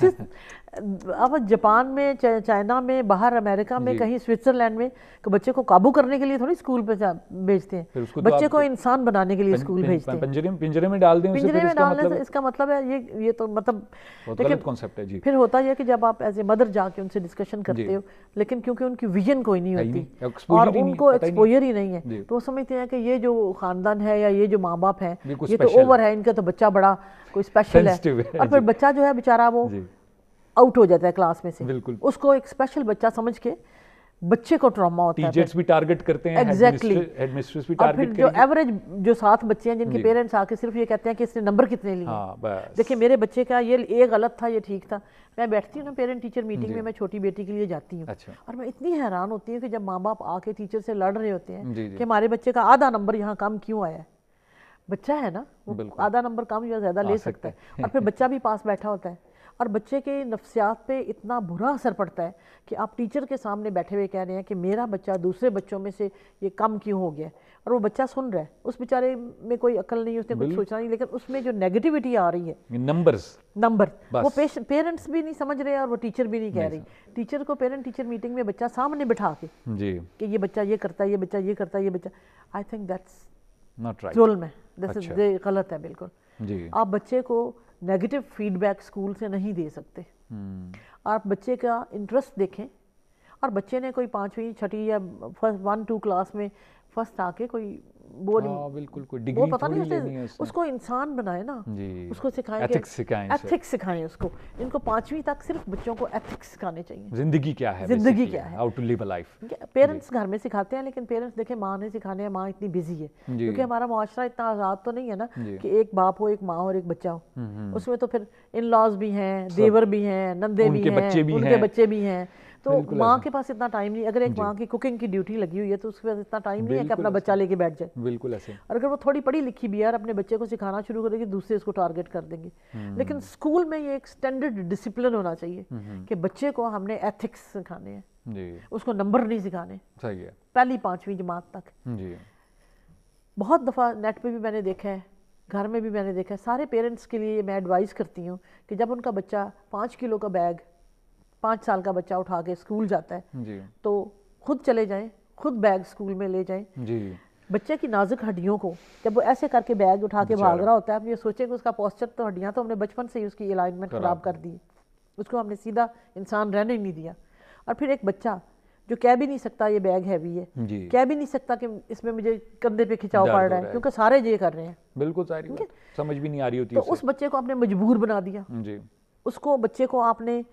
از اب جاپان میں، چائنا میں، باہر امریکہ میں، کہیں سوئٹزرلینڈ میں کہ بچے کو قابو کرنے کے لیے تھوڑی اسکول پہ بھیجتے ہیں، بچے کو انسان بنانے کے لیے اسکول بھیجتے ہیں، پنجرے میں ڈال دیں، پنجرے میں ڈالنے سے اس کا مطلب ہے یہ یہ تو مطلب غلط کانسیپٹ ہے جی۔ پھر ہوتا یہ کہ جب آپ ایز اے مدر جا کے ان سے ڈسکشن کرتے ہو، لیکن کیونکہ ان کی ویژن کوئی نہیں ہوتی اور ان کو ایکسپوجر ہی نہیں ہے، تو وہ سمجھتے ہیں کہ یہ جو خاندان ہے یا یہ جو ماں باپ ہیں یہ تو اوور ہے، ان کا تو بچہ بڑا کوئی اسپیشل ہے، اور پھر بچہ جو ہے بیچارہ وہ آؤٹ ہو جاتا ہے کلاس میں سے، اس کو ایک اسپیشل بچہ سمجھ کے بچے کو ٹراما ہوتا ہے، ٹیچرز بھی ٹارگٹ کرتے ہیں، ایگزیکٹلی، ہیڈ مسٹرس بھی اور ٹارگٹ پھر جو ایوریج جو ساتھ بچے ہیں جن کے پیرنٹس آ کے صرف یہ کہتے ہیں کہ اس نے نمبر کتنے لیے، دیکھیں میرے بچے کا یہ غلط تھا یہ ٹھیک تھا، میں بیٹھتی ہوں نا پیرنٹ ٹیچر میٹنگ میں، میں چھوٹی بیٹی کے لیے جاتی ہوں، اور میں اتنی حیران ہوتی ہوں کہ جب ماں باپ آ کے ٹیچر سے لڑ رہے ہوتے ہیں کہ ہمارے بچے کا آدھا نمبر یہاں کم کیوں آیا ہے، بچہ ہے نا وہ آدھا نمبر کم یا زیادہ لے سکتا ہے، اور پھر بچہ بھی پاس بیٹھا ہوتا ہے، اور بچے کے نفسیات پہ اتنا برا اثر پڑتا ہے کہ آپ ٹیچر کے سامنے بیٹھے ہوئے کہہ رہے ہیں کہ میرا بچہ دوسرے بچوں میں سے یہ کم کیوں ہو گیا، اور وہ بچہ سن رہا ہے، اس بیچارے میں کوئی عقل نہیں، اس نے کچھ سوچا نہیں، لیکن اس میں جو نیگیٹیوٹی آ رہی ہے، نمبرز نمبر وہ پیرنٹس بھی نہیں سمجھ رہے اور وہ ٹیچر بھی نہیں کہہ رہی، ٹیچر کو پیرنٹ ٹیچر میٹنگ میں بچہ سامنے بٹھا کے کہ یہ بچہ یہ کرتا ہے، یہ بچہ یہ کرتا ہے، یہ بچہ، آئی تھنک دیٹس ظلم ہے، دس از غلط ہے بالکل۔ آپ بچے کو نیگیٹو فیڈ بیک اسکول سے نہیں دے سکتے، آپ بچے کا انٹرسٹ دیکھیں، اور بچے نے کوئی پانچویں چھٹی یا فرسٹ ون ٹو کلاس میں فرسٹ آ کے کوئی وہ بالکل وہ پتہ نہیں، اس کو انسان بنائے نا، اس کو سکھائیں کہ ایتھکس سکھائیں اس کو. ان کو پانچویں تک صرف بچوں کو ایتھکس سکھانے چاہیے، زندگی کیا ہے، زندگی کیا ہے، how to live a life. Parents گھر میں سکھاتے ہیں، لیکن پیرنٹس دیکھیں ماں نے سکھانے ہیں، ماں اتنی بزی ہے کیونکہ ہمارا معاشرہ اتنا آزاد تو نہیں ہے نا کہ ایک باپ ہو، ایک ماں اور ایک بچہ ہو. اس میں تو پھر ان لاز بھی ہیں، دیور بھی ہیں، نندے بھی ہیں، ان کے بچے بھی ہیں. تو ماں کے پاس اتنا ٹائم نہیں. اگر ایک ماں کی کوکنگ کی ڈیوٹی لگی ہوئی ہے تو اس کے پاس اتنا ٹائم نہیں ہے کہ اپنا بچہ لے کے بیٹھ جائے. بالکل ایسے. اور اگر وہ تھوڑی پڑھی لکھی بھی ہے اور اپنے بچے کو سکھانا شروع کرے گی، دوسرے اس کو ٹارگٹ کر دیں گے. لیکن اسکول میں یہ ایک اسٹینڈرڈ ڈسپلن ہونا چاہیے کہ بچے کو ہم نے ایتھکس سکھانے ہیں، اس کو نمبر نہیں سکھانے. پہلی پانچویں جماعت تک. بہت دفعہ نیٹ پہ بھی میں نے دیکھا ہے، گھر میں بھی میں نے دیکھا ہے. سارے پیرنٹس کے لیے میں ایڈوائز کرتی ہوں کہ جب ان کا بچہ پانچ کلو کا بیگ پانچ سال کا بچہ اٹھا کے اسکول جاتا ہے تو خود چلے جائیں، خود بیگ اسکول میں لے جائیں. بچے کی نازک ہڈیوں کو جب وہ ایسے کر کے بیگ اٹھا کے بھاگ رہا ہوتا ہے، آپ یہ سوچیں کہ اس کا پوسچر تو ہڈیاں تو ہم نے بچپن سے ہی اس کی الائنمنٹ خراب کر دی، اس کو ہم نے سیدھا انسان رہنے نہیں دیا. اور پھر ایک بچہ جو کہہ بھی نہیں سکتا یہ بیگ ہیوی ہے، کہہ بھی نہیں سکتا کہ اس میں مجھے کندھے پہ کھچاؤ پڑ رہا ہے کیونکہ سارے یہ کر رہے ہیں. بالکل سمجھ بھی نہیں آ رہی ہوتی. تو اس بچے کو آپ نے مجبور بنا دیا. اس کو بچے کو آپ نے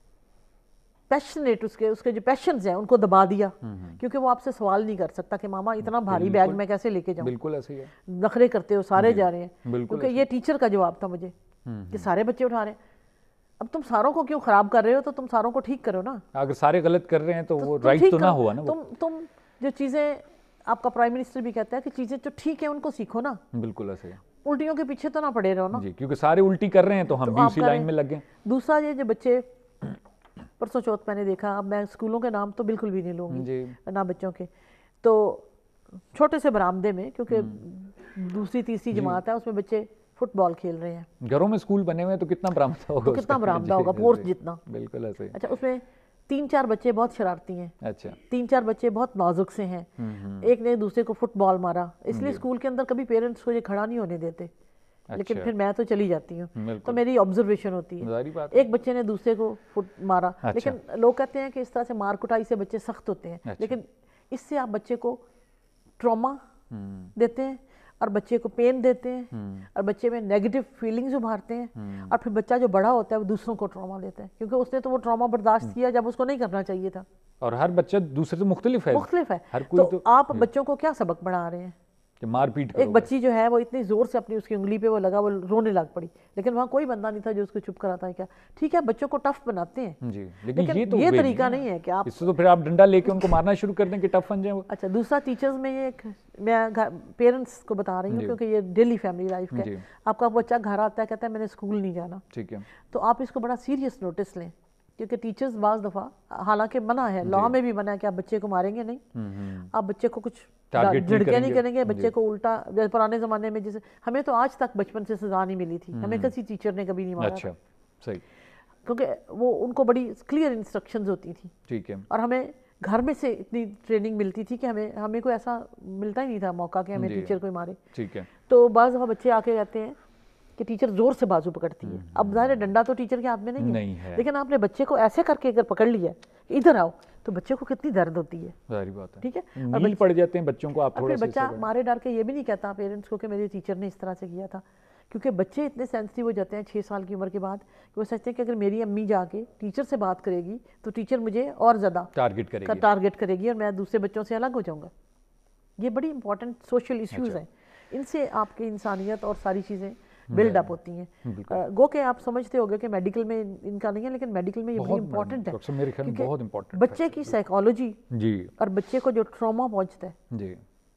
پیشنیٹ، اس کے اس کے جو پیشنز ہیں ان کو دبا دیا، کیونکہ وہ آپ سے سوال نہیں کر سکتا کہ ماما اتنا بھاری بیگ میں کیسے لے کے جاؤں. بالکل ایسے ہی ہے. نخرے کرتے ہو، سارے جا رہے ہیں، کیونکہ یہ ٹیچر کا جواب تھا مجھے کہ سارے بچے اٹھا رہے ہیں. اب تم ساروں کو کیوں خراب کر رہے ہو؟ تو تم ساروں کو ٹھیک کرو نا. اگر سارے غلط کر رہے ہیں تو وہ رائٹ تو نہ ہوا نا. تم تم جو چیزیں، آپ کا پرائم منسٹر بھی کہتا ہے کہ چیزیں جو ٹھیک ہیں ان کو سیکھو نا. بالکل ایسے. الٹیوں کے پیچھے تو نہ پڑے رہو نا. جی، کیونکہ سارے الٹی کر رہے ہیں تو ہم بھی اسی لائن میں لگ گئے. دوسرا یہ جو بچے پرسوں چوتھ میں نے دیکھا، اب میں اسکولوں کے نام تو بالکل بھی نہیں لوں گی نہ بچوں کے، تو چھوٹے سے برآمدے میں، کیونکہ دوسری تیسری جماعت ہے، اس میں بچے فٹ بال کھیل رہے ہیں. گھروں میں اسکول بنے ہوئے تو کتنا برآمدہ ہوگا، کتنا برآمدہ ہوگا، پورس جتنا. بالکل ایسے. اچھا، اس میں تین چار بچے بہت شرارتی ہیں. اچھا. تین چار بچے بہت نازک سے ہیں. ایک نے دوسرے کو فٹ بال مارا، اس لیے اسکول کے اندر کبھی پیرنٹس کو یہ کھڑا نہیں ہونے دیتے، لیکن پھر میں تو چلی جاتی ہوں تو میری آبزرویشن ہوتی ہے. ایک بچے نے دوسرے کو فٹ مارا، لیکن لوگ کہتے ہیں کہ اس طرح سے مار کٹائی سے بچے سخت ہوتے ہیں، لیکن اس سے آپ بچے کو ٹراما دیتے ہیں اور بچے کو پین دیتے ہیں اور بچے میں نیگیٹو فیلنگز ابھارتے ہیں. اور پھر بچہ جو بڑا ہوتا ہے وہ دوسروں کو ٹراما دیتا ہے، کیونکہ اس نے تو وہ ٹراما برداشت کیا جب اس کو نہیں کرنا چاہیے تھا. اور ہر بچہ دوسرے سے مختلف ہے. مختلف ہے. تو آپ بچوں کو کیا سبق پڑھا رہے ہیں؟ مار پیٹ. ایک بچی جو ہے وہ اتنی زور سے اپنی اس کی انگلی پہ وہ لگا، وہ رونے لگ پڑی، لیکن وہاں کوئی بندہ نہیں تھا جو اس کو چپ کراتا ہے. کیا ٹھیک ہے، بچوں کو ٹف بناتے ہیں، جی، لیکن یہ طریقہ نہیں ہے کہ آپ اس سے تو پھر آپ ڈنڈا لے کے ان کو مارنا شروع کر دیں کہ ٹف بن جائیں وہ. اچھا، دوسرا ٹیچرز میں یہ میں پیرنٹس کو بتا رہی ہوں کیونکہ یہ ڈیلی فیملی لائف کا ہے. آپ کا بچہ گھر آتا ہے، کہتا ہے میں نے اسکول نہیں جانا، ٹھیک ہے، تو آپ اس کو بڑا سیریس نوٹس لیں، کیونکہ ٹیچرز بعض دفعہ، حالانکہ منع ہے، لاء میں بھی منع ہے کہ آپ بچے کو ماریں گے نہیں، آپ بچے کو کچھ جھڑکے نہیں کریں گے، بچے کو الٹا. پرانے زمانے میں جیسے ہمیں تو آج تک بچپن سے سزا نہیں ملی تھی، ہمیں کسی ٹیچر نے کبھی نہیں مارا. اچھا، صحیح. کیونکہ وہ ان کو بڑی کلیئر انسٹرکشنز ہوتی تھیں، ٹھیک ہے، اور ہمیں گھر میں سے اتنی ٹریننگ ملتی تھی کہ ہمیں ہمیں کوئی ایسا ملتا ہی نہیں تھا موقع کہ ہمیں ٹیچر کوئی مارے. ٹھیک ہے. تو بعض دفعہ بچے آ کے کہتے ہیں کہ ٹیچر زور سے بازو پکڑتی ہے. اب ظاہر ڈنڈا تو ٹیچر کے ہاتھ میں نہیں ہے، لیکن آپ نے بچے کو ایسے کر کے اگر پکڑ لیا کہ ادھر آؤ، تو بچے کو کتنی درد ہوتی ہے. ظاہر بات ہے. ٹھیک ہے، میل پڑ جاتے ہیں بچوں کو. آپ تھوڑا سا بچہ مارے ڈر کے یہ بھی نہیں کہتا پیرنٹس کو کہ میرے ٹیچر نے اس طرح سے کیا تھا، کیونکہ بچے اتنے سینسٹیو ہو جاتے ہیں چھ سال کی عمر کے بعد کہ وہ سوچتے ہیں کہ اگر میری امی جا کے ٹیچر سے بات کرے گی تو ٹیچر مجھے اور زیادہ ٹارگٹ کرے گی ٹارگٹ کرے گی اور میں دوسرے بچوں سے الگ ہو جاؤں گا. یہ بڑی امپورٹنٹ سوشل ایشوز ہیں، ان سے آپ کی انسانیت اور ساری چیزیں بلڈ اپ ہوتی ہیں. گو کہ آپ سمجھتے ہوگے کہ میڈیکل میں ان کا نہیں ہے، لیکن میڈیکل میں یہ بڑی امپورٹنٹ ہے، کیونکہ بچے کی سائیکالوجی اور بچے کو جو ٹراما پہنچتا ہے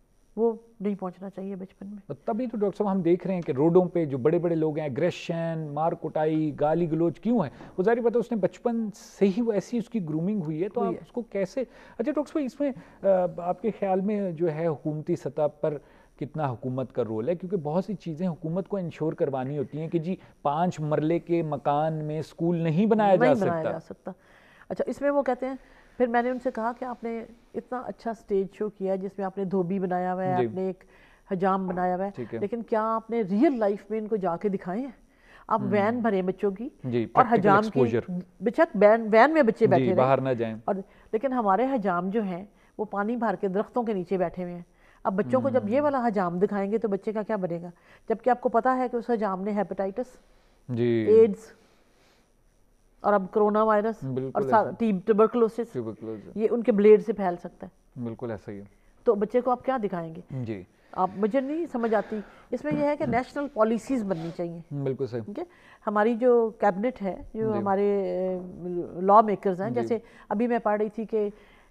وہ نہیں پہنچنا چاہیے بچپن میں. تبھی تو ڈاکٹر صاحب ہم دیکھ رہے ہیں کہ روڈوں پہ جو بڑے بڑے لوگ ہیں، ایگریشن، مار کٹائی، گالی گلوچ کیوں ہے؟ وہ ظاہر بات ہے اس نے بچپن سے ہی وہ ایسی اس کی گرومنگ ہوئی ہے، تو آپ اس کو کیسے. اچھا ڈاکٹر صاحب، اس میں آپ کے خیال میں جو ہے حکومتی سطح پر کتنا حکومت کا رول ہے؟ کیونکہ بہت سی چیزیں حکومت کو انشور کروانی ہوتی ہیں کہ جی پانچ مرلے کے مکان میں اسکول نہیں بنایا جا سکتا. اچھا، اس میں وہ کہتے ہیں، پھر میں نے ان سے کہا کہ آپ نے اتنا اچھا سٹیج شو کیا جس میں آپ نے دھوبی بنایا ہوا ہے، آپ نے ایک حجام بنایا ہوا ہے، لیکن کیا آپ نے ریئل لائف میں ان کو جا کے دکھائے ہیں؟ آپ وین بھریں بچوں کی اور حجام کی، بچک وین میں بچے بیٹھے باہر نہ جائیں، اور لیکن ہمارے حجام جو ہیں وہ پانی بھر کے درختوں کے نیچے بیٹھے ہوئے ہیں. اب بچوں کو جب یہ والا حجام دکھائیں گے تو بچے کا کیا بنے گا، جبکہ آپ کو پتا ہے کہ اس حجام نے ہیپیٹائٹس، ایڈز اور اب کرونا وائرس اور ٹیوبرکلوسس یہ ان کے بلیڈ سے پھیل سکتا ہے. بالکل ایسا ہی ہے. تو بچے کو آپ کیا دکھائیں گے؟ جی آپ مجھے نہیں سمجھ آتی. اس میں یہ ہے کہ نیشنل پالیسیز بننی چاہیے. بالکل صحیح. ٹھیک ہے، ہماری جو کیبنٹ ہے، جو ہمارے لا میکرز ہیں، جیسے ابھی میں پڑھ رہی تھی کہ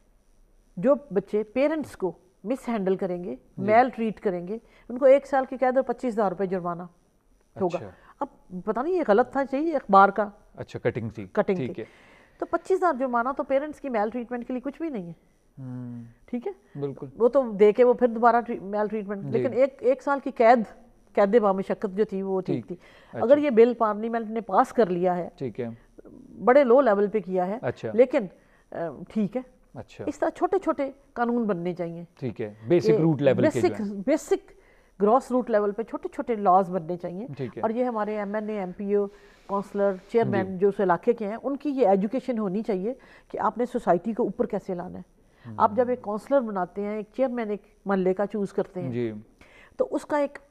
جو بچے پیرنٹس کو مس ہینڈل کریں گے، میل ٹریٹ کریں گے، ان کو ایک سال کی قید اور پچیس ہزار روپے جرمانہ ہوگا. اب پتہ نہیں یہ غلط تھا چاہیے اخبار کا. اچھا کٹنگ تھی. کٹنگ تھی تو پچیس ہزار جرمانہ تو پیرنٹس کی میل ٹریٹمنٹ کے لیے کچھ بھی نہیں ہے. ٹھیک ہے، بالکل وہ تو دے کے وہ پھر دوبارہ میل ٹریٹمنٹ، لیکن ایک ایک سال کی قید قید بامشقت جو تھی وہ ٹھیک تھی. اگر یہ بل پارلیمنٹ نے پاس کر لیا ہے، ٹھیک ہے، بڑے لو لیول پہ کیا ہے، لیکن ٹھیک ہے. اچھا اس طرح چھوٹے چھوٹے قانون بننے چاہیے. ٹھیک ہے، بیسک روٹ لیول کے basic basic grass root level پہ چھوٹے چھوٹے لاز بننے چاہیے. اور یہ ہمارے M N A, M P O, councillor, chairman جو اس علاقے کے ہیں، ان کی یہ ایجوکیشن ہونی چاہیے کہ آپ نے سوسائٹی کو اوپر کیسے لانا ہے. آپ جب ایک کونسلر بناتے ہیں، ایک چیئرمین ایک محلے کا چوز کرتے ہیں، تو اس کا ایک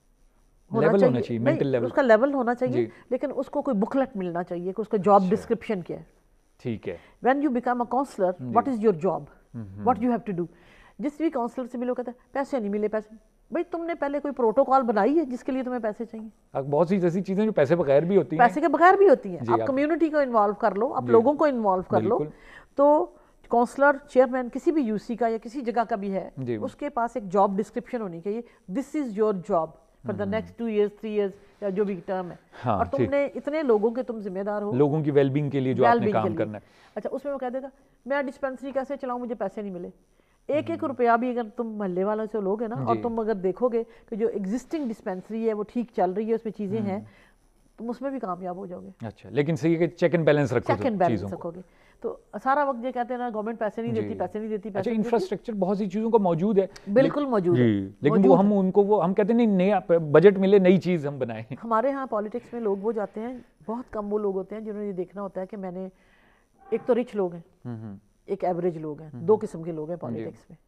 ہونا چاہیے، اس کا لیول ہونا چاہیے، لیکن اس کو کوئی بکلٹ ملنا چاہیے کہ اس کا جاب ڈسکرپشن کیا ہے. ٹھیک ہے. When you become a councillor, what is your job, what you have to do. جس بھی کونسلر سے ملو کہتا ہے پیسے نہیں ملے. پیسے بھائی تم نے پہلے کوئی پروٹوکال بنائی ہے جس کے لیے تمہیں پیسے چاہیے؟ بہت سی ایسی چیزیں جو پیسے بغیر بھی ہوتی ہیں. پیسے کے بغیر بھی ہوتی ہیں. آپ کمیونٹی کو انوالو کر لو، آپ لوگوں کو انوالو کر لو. تو کونسلر، چیئرمین کسی بھی یو سی کا یا کسی جگہ کا بھی ہے، اس کے پاس ایک جاب ڈسکرپشن ہونی چاہیے. This is your job for the next two years three years یا جو بھی ٹرم ہے، اور تم نے اتنے لوگوں کے تم ذمہ دار ہو، لوگوں کی ویل بینگ کے لیے جو آپ نے کام کرنا ہے. اچھا اس میں وہ کہہ دے گا میں ڈسپینسری کیسے چلاؤں، مجھے پیسے نہیں ملے. ایک ایک روپیہ بھی اگر تم محلے والوں سے لوگے نا، اور تم اگر دیکھو گے کہ جو ایگزسٹنگ ڈسپینسری ہے وہ ٹھیک چل رہی ہے، اس میں چیزیں ہیں، تم اس میں بھی کامیاب ہو جاؤ گے. اچھا لیکن صحیح ہے کہ چیک اینڈ بیلنس رکھو، چیک اینڈ بیلنس رکھو گے. تو سارا وقت یہ کہتے ہیں نا گورنمنٹ پیسے نہیں دیتی، پیسے نہیں دیتی. اچھا انفراسٹرکچر بہت سی چیزوں کا موجود ہے، بالکل موجود ہے، لیکن وہ ہم ان کو وہ ہم کہتے ہیں نہیں نیا بجٹ ملے نئی چیز ہم بنائیں. ہمارے ہاں پالیٹکس میں لوگ وہ جاتے ہیں، بہت کم وہ لوگ ہوتے ہیں جنہوں نے یہ دیکھنا ہوتا ہے کہ میں نے، ایک تو رچ لوگ ہیں، ایک ایوریج لوگ ہیں. دو قسم کے لوگ ہیں پالیٹکس میں.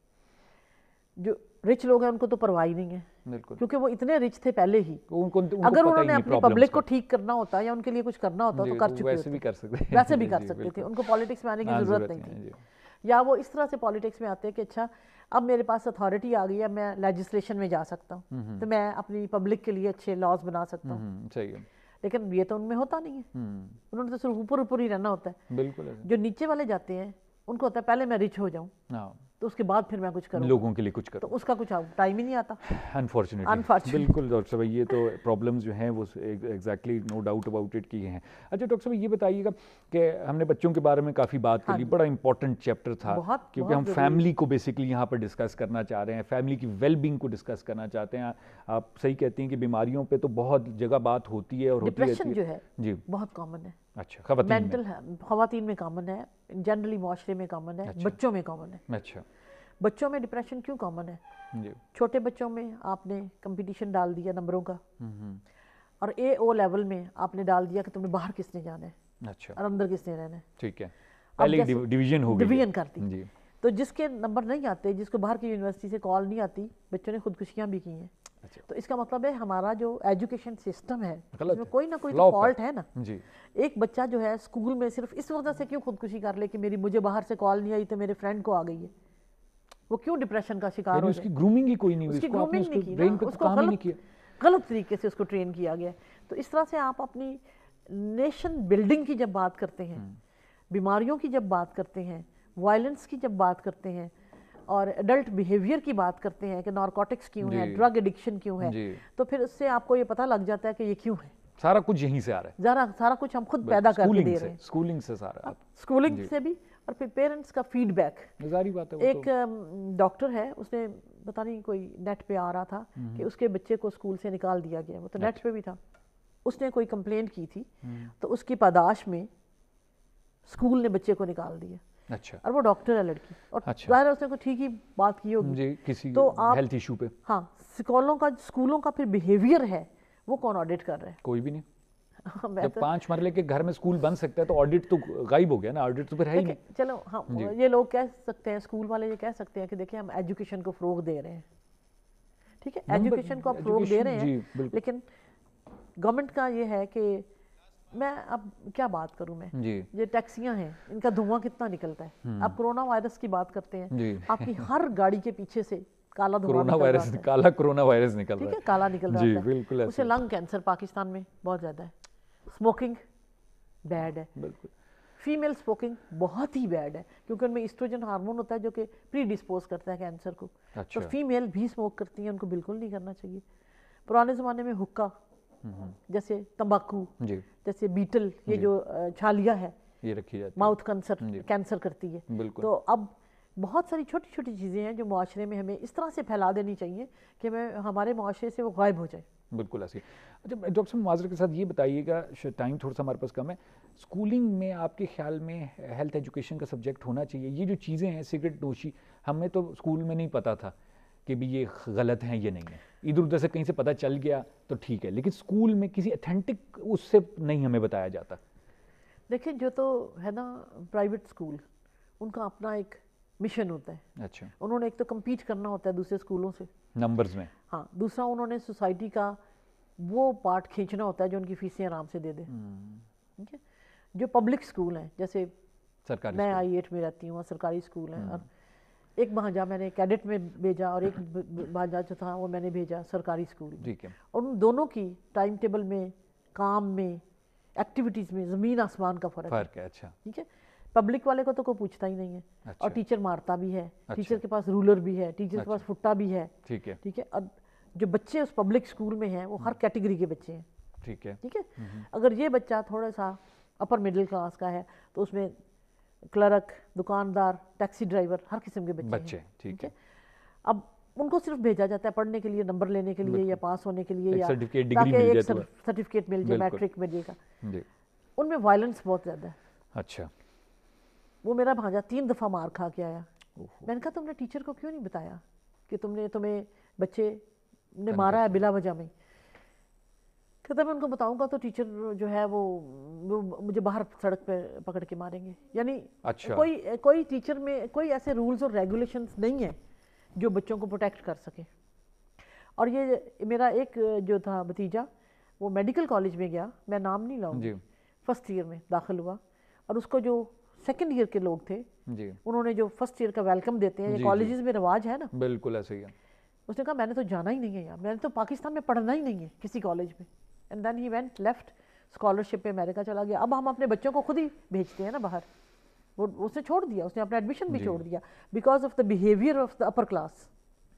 جو رچ لوگ ہیں ان کو تو پرواہ نہیں ہے، کیونکہ وہ اتنے رچ تھے پہلے ہی. اگر انہوں نے اپنی پبلک کو ٹھیک کرنا ہوتا یا ان کے لیے کچھ کرنا ہوتا تو کر چکے ہوتے، ویسے بھی کر سکتے تھے. ان کو پالیٹکس میں آنے کی ضرورت نہیں تھی. یا وہ اس طرح سے پالیٹکس میں آتے کہ اچھا اب میرے پاس اتھارٹی آ گئی ہے، میں لیجسلیشن میں جا سکتا ہوں، تو میں اپنی پبلک کے لیے اچھے لاز بنا سکتا ہوں. لیکن یہ تو ان میں ہوتا نہیں ہے. انہوں نے تو صرف اوپر اوپر ہی رہنا ہوتا ہے. بالکل. جو نیچے والے جاتے ہیں ان کو ہوتا ہے پہلے میں رچ ہو جاؤں تو اس کے بعد پھر میں کچھ کروں، لوگوں کے لیے کچھ کروں، تو اس کا کچھ ٹائم ہی نہیں آتا انفارچونیٹلی. بالکل ڈاکٹر صاحب، یہ تو پرابلمز جو ہیں وہ exactly no doubt about it کی ہیں. اچھا ڈاکٹر صاحب یہ بتائیے گا کہ ہم نے بچوں کے بارے میں کافی بات کر لی، بڑا امپورٹنٹ چیپٹر تھا، کیونکہ ہم فیملی کو بیسکلی یہاں پر ڈسکس کرنا چاہ رہے ہیں، فیملی کی ویل بینگ کو ڈسکس کرنا چاہتے ہیں. آپ صحیح کہتی ہیں کہ بیماریوں پہ تو بہت جگہ بات ہوتی ہے اور ہوتی ڈپریشن جو ہے جی بہت کامن ہے. اچھا خواتین مینٹل خواتین میں کامن ہے، جنرلی معاشرے میں کامن ہے، بچوں میں کامن ہے. اچھا بچوں میں ڈپریشن کیوں کامن ہے؟ چھوٹے بچوں میں آپ نے کمپٹیشن ڈال دیا نمبروں کا، اور اے او لیول میں آپ نے ڈال دیا کہ تم نے باہر کس نے جانا ہے اور اندر کس نے رہنا ہے. ٹھیک ہے، پہلے ڈویژن ہو گئی، ڈویژن کرتی. تو جس کے نمبر نہیں آتے، جس کو باہر کی یونیورسٹی سے کال نہیں آتی، بچوں نے خودکشیاں بھی کی ہیں. تو اس کا مطلب ہے ہمارا جو ایجوکیشن سسٹم ہے اس میں کوئی نہ کوئی تو فالٹ ہے نا. ایک بچہ جو ہے اسکول میں صرف اس وجہ سے کیوں خودکشی کر لے کہ میری مجھے باہر سے کال نہیں آئی تو میرے فرینڈ کو آ گئی ہے، وہ کیوں ڈپریشن کا شکار ہو جائے؟ اس کی گرومنگ ہی کوئی نہیں ہوئی، اس کی گرومنگ نہیں کی نا، اس کو غلط غلط طریقے سے اس کو ٹرین کیا گیا. تو اس طرح سے آپ اپنی نیشن بلڈنگ کی جب بات کرتے ہیں، بیماریوں کی جب بات کرتے ہیں، وائلنس کی جب بات کرتے ہیں، اور ایڈلٹ بیہیویئر کی بات کرتے ہیں کہ نارکوٹکس کیوں ہے، ڈرگ ایڈکشن کیوں ہے، تو پھر اس سے آپ کو یہ پتہ لگ جاتا ہے کہ یہ کیوں ہے. سارا کچھ یہیں سے آ رہا ہے، ذرا سارا کچھ ہم خود پیدا کر کے دے رہے ہیں، اسکولنگ سے سارا، اسکولنگ سے بھی، اور پھر پیرنٹس کا فیڈ بیک. ایک ڈاکٹر ہے، اس نے پتہ نہیں کوئی نیٹ پہ آ رہا تھا کہ اس کے بچے کو اسکول سے نکال دیا گیا، وہ تو نیٹ پہ بھی تھا. اس نے کوئی کمپلینٹ کی تھی تو اس کی پاداش میں اسکول نے بچے کو نکال دیا. اچھا، اور وہ ڈاکٹر ہے لڑکی، اور ظاہر ہے اس نے کوئی ٹھیک ہی بات کی ہوگی کسی ہیلتھ ایشو پہ. ہاں، اسکولوں کا اسکولوں کا پھر بیہیویئر ہے وہ کون آڈٹ کر رہا ہے؟ کوئی بھی نہیں. جب پانچ مرلے کے گھر میں اسکول بن سکتا ہے تو آڈٹ تو غائب ہو گیا نا, آڈٹ تو پھر ہے ہی نہیں. چلو ہم یہ لوگ کہہ سکتے ہیں, اسکول والے یہ کہہ سکتے ہیں کہ دیکھیں ہم ایجوکیشن کو فروغ دے رہے ہیں, ٹھیک ہے, ایجوکیشن کو آپ فروغ دے رہے ہیں, لیکن گورنمنٹ کا یہ ہے کہ میں اب کیا بات کروں میں, یہ ٹیکسیاں ہیں ان کا دھواں کتنا نکلتا ہے. آپ کرونا وائرس کی بات کرتے ہیں, آپ کی ہر گاڑی کے پیچھے سے کالا دھواں نکل رہا ہے, کالا کرونا وائرس نکل رہا ہے, ٹھیک ہے, کالا نکل رہا ہے, اسے لنگ کینسر پاکستان میں بہت زیادہ ہے. اسموکنگ بیڈ ہے, بالکل, فیمیل اسموکنگ بہت ہی بیڈ ہے کیونکہ ان میں ایسٹروجن ہارمون ہوتا ہے جو کہ پری ڈسپوز کرتا ہے کینسر کو. تو فیمیل بھی اسموک کرتی ہیں, ان کو بالکل نہیں کرنا چاہیے. پرانے زمانے میں حکا, جیسے تمباکو, جیسے بیٹل, یہ جو چھالیاں ہے یہ رکھی جاتی ہے, ماؤتھ کینسر کینسر کرتی ہے. تو اب بہت ساری چھوٹی چھوٹی چیزیں ہیں جو معاشرے میں ہمیں اس طرح سے پھیلا دینی چاہیے کہ میں ہمارے معاشرے سے وہ غائب ہو جائے. بالکل ایسی. اچھا ڈاکٹر صاحب معذرت کے ساتھ یہ بتائیے گا, ٹائم تھوڑا سا ہمارے پاس کم ہے, اسکولنگ میں آپ کے خیال میں ہیلتھ ایجوکیشن کا سبجیکٹ ہونا چاہیے؟ یہ جو چیزیں ہیں سگریٹ نوشی, ہمیں تو اسکول میں نہیں پتہ تھا کہ بھی یہ غلط ہیں یہ نہیں ہے, ادھر ادھر سے کہیں سے پتہ چل گیا تو ٹھیک ہے, لیکن اسکول میں کسی اتھینٹک اس سے نہیں ہمیں بتایا جاتا. دیکھیں جو تو ہے نا پرائیویٹ اسکول, ان کا اپنا ایک مشن ہوتا ہے. اچھا, انہوں نے ایک تو کمپیٹ کرنا ہوتا ہے دوسرے اسکولوں سے نمبرز میں, ہاں, دوسرا انہوں نے سوسائٹی کا وہ پارٹ کھینچنا ہوتا ہے جو ان کی فیسیں آرام سے دے دیں. ٹھیک ہے, جو پبلک اسکول ہیں, جیسے سرکاری, میں آئی ایٹ میں رہتی ہوں, سرکاری اسکول ہیں, اور ایک بھانجا میں نے کیڈٹ میں بھیجا اور ایک بھانجا جو تھا وہ میں نے بھیجا سرکاری اسکول. ٹھیک ہے, اور ان دونوں کی ٹائم ٹیبل میں, کام میں, ایکٹیویٹیز میں زمین آسمان کا فرق فرق ہے. اچھا, ٹھیک ہے, پبلک والے کو تو کوئی پوچھتا ہی نہیں ہے, اور ٹیچر مارتا بھی ہے, ٹیچر کے پاس رولر بھی ہے, ٹیچر کے پاس پھٹا بھی ہے. ٹھیک ہے, ٹھیک ہے, اور جو بچے اس پبلک اسکول میں ہیں وہ ہر کیٹیگری کے بچے ہیں. ٹھیک ہے, ٹھیک ہے, اگر یہ بچہ تھوڑا سا اپر مڈل کلاس کا ہے تو اس میں کلرک, دکاندار, ٹیکسی ڈرائیور, ہر قسم کے بچے ہیں. ٹھیک ہے, اب ان کو صرف بھیجا جاتا ہے پڑھنے کے لیے, نمبر لینے کے لیے یا پاس ہونے کے لیے, یا تاکہ ایک سرٹیفکیٹ مل جائے میٹرک میں. کا ان میں وائلنس بہت زیادہ ہے. اچھا, وہ میرا بھانجا تین دفعہ مار کھا کے آیا. میں نے کہا تم نے ٹیچر کو کیوں نہیں بتایا کہ تم نے تمہیں بچے نے مارا ہے بلا وجہ میں؟ کہتا میں ان کو بتاؤں گا تو ٹیچر جو ہے وہ مجھے باہر سڑک پہ پکڑ کے ماریں گے. یعنی کوئی کوئی ٹیچر میں کوئی ایسے رولز اور ریگولیشنز نہیں ہیں جو بچوں کو پروٹیکٹ کر سکے. اور یہ میرا ایک جو تھا بھتیجا, وہ میڈیکل کالج میں گیا, میں نام نہیں لاؤں گی, فرسٹ ایئر میں داخل ہوا, اور اس کو جو سیکنڈ ایئر کے لوگ تھے انہوں نے جو فرسٹ ایئر کا ویلکم دیتے ہیں, یہ کالجز میں رواج ہے نا, بالکل ایسے ہی ہے. اس نے کہا میں نے تو جانا ہی نہیں ہے یار, میں نے تو پاکستان میں پڑھنا ہی نہیں ہے کسی کالج میں. And then he went left, scholarship پہ امریکہ چلا گیا. اب ہم اپنے بچوں کو خود ہی بھیجتے ہیں نا باہر, وہ اس نے چھوڑ دیا, اس نے اپنا ایڈمیشن بھی چھوڑ دیا because of the behaviour of the upper class.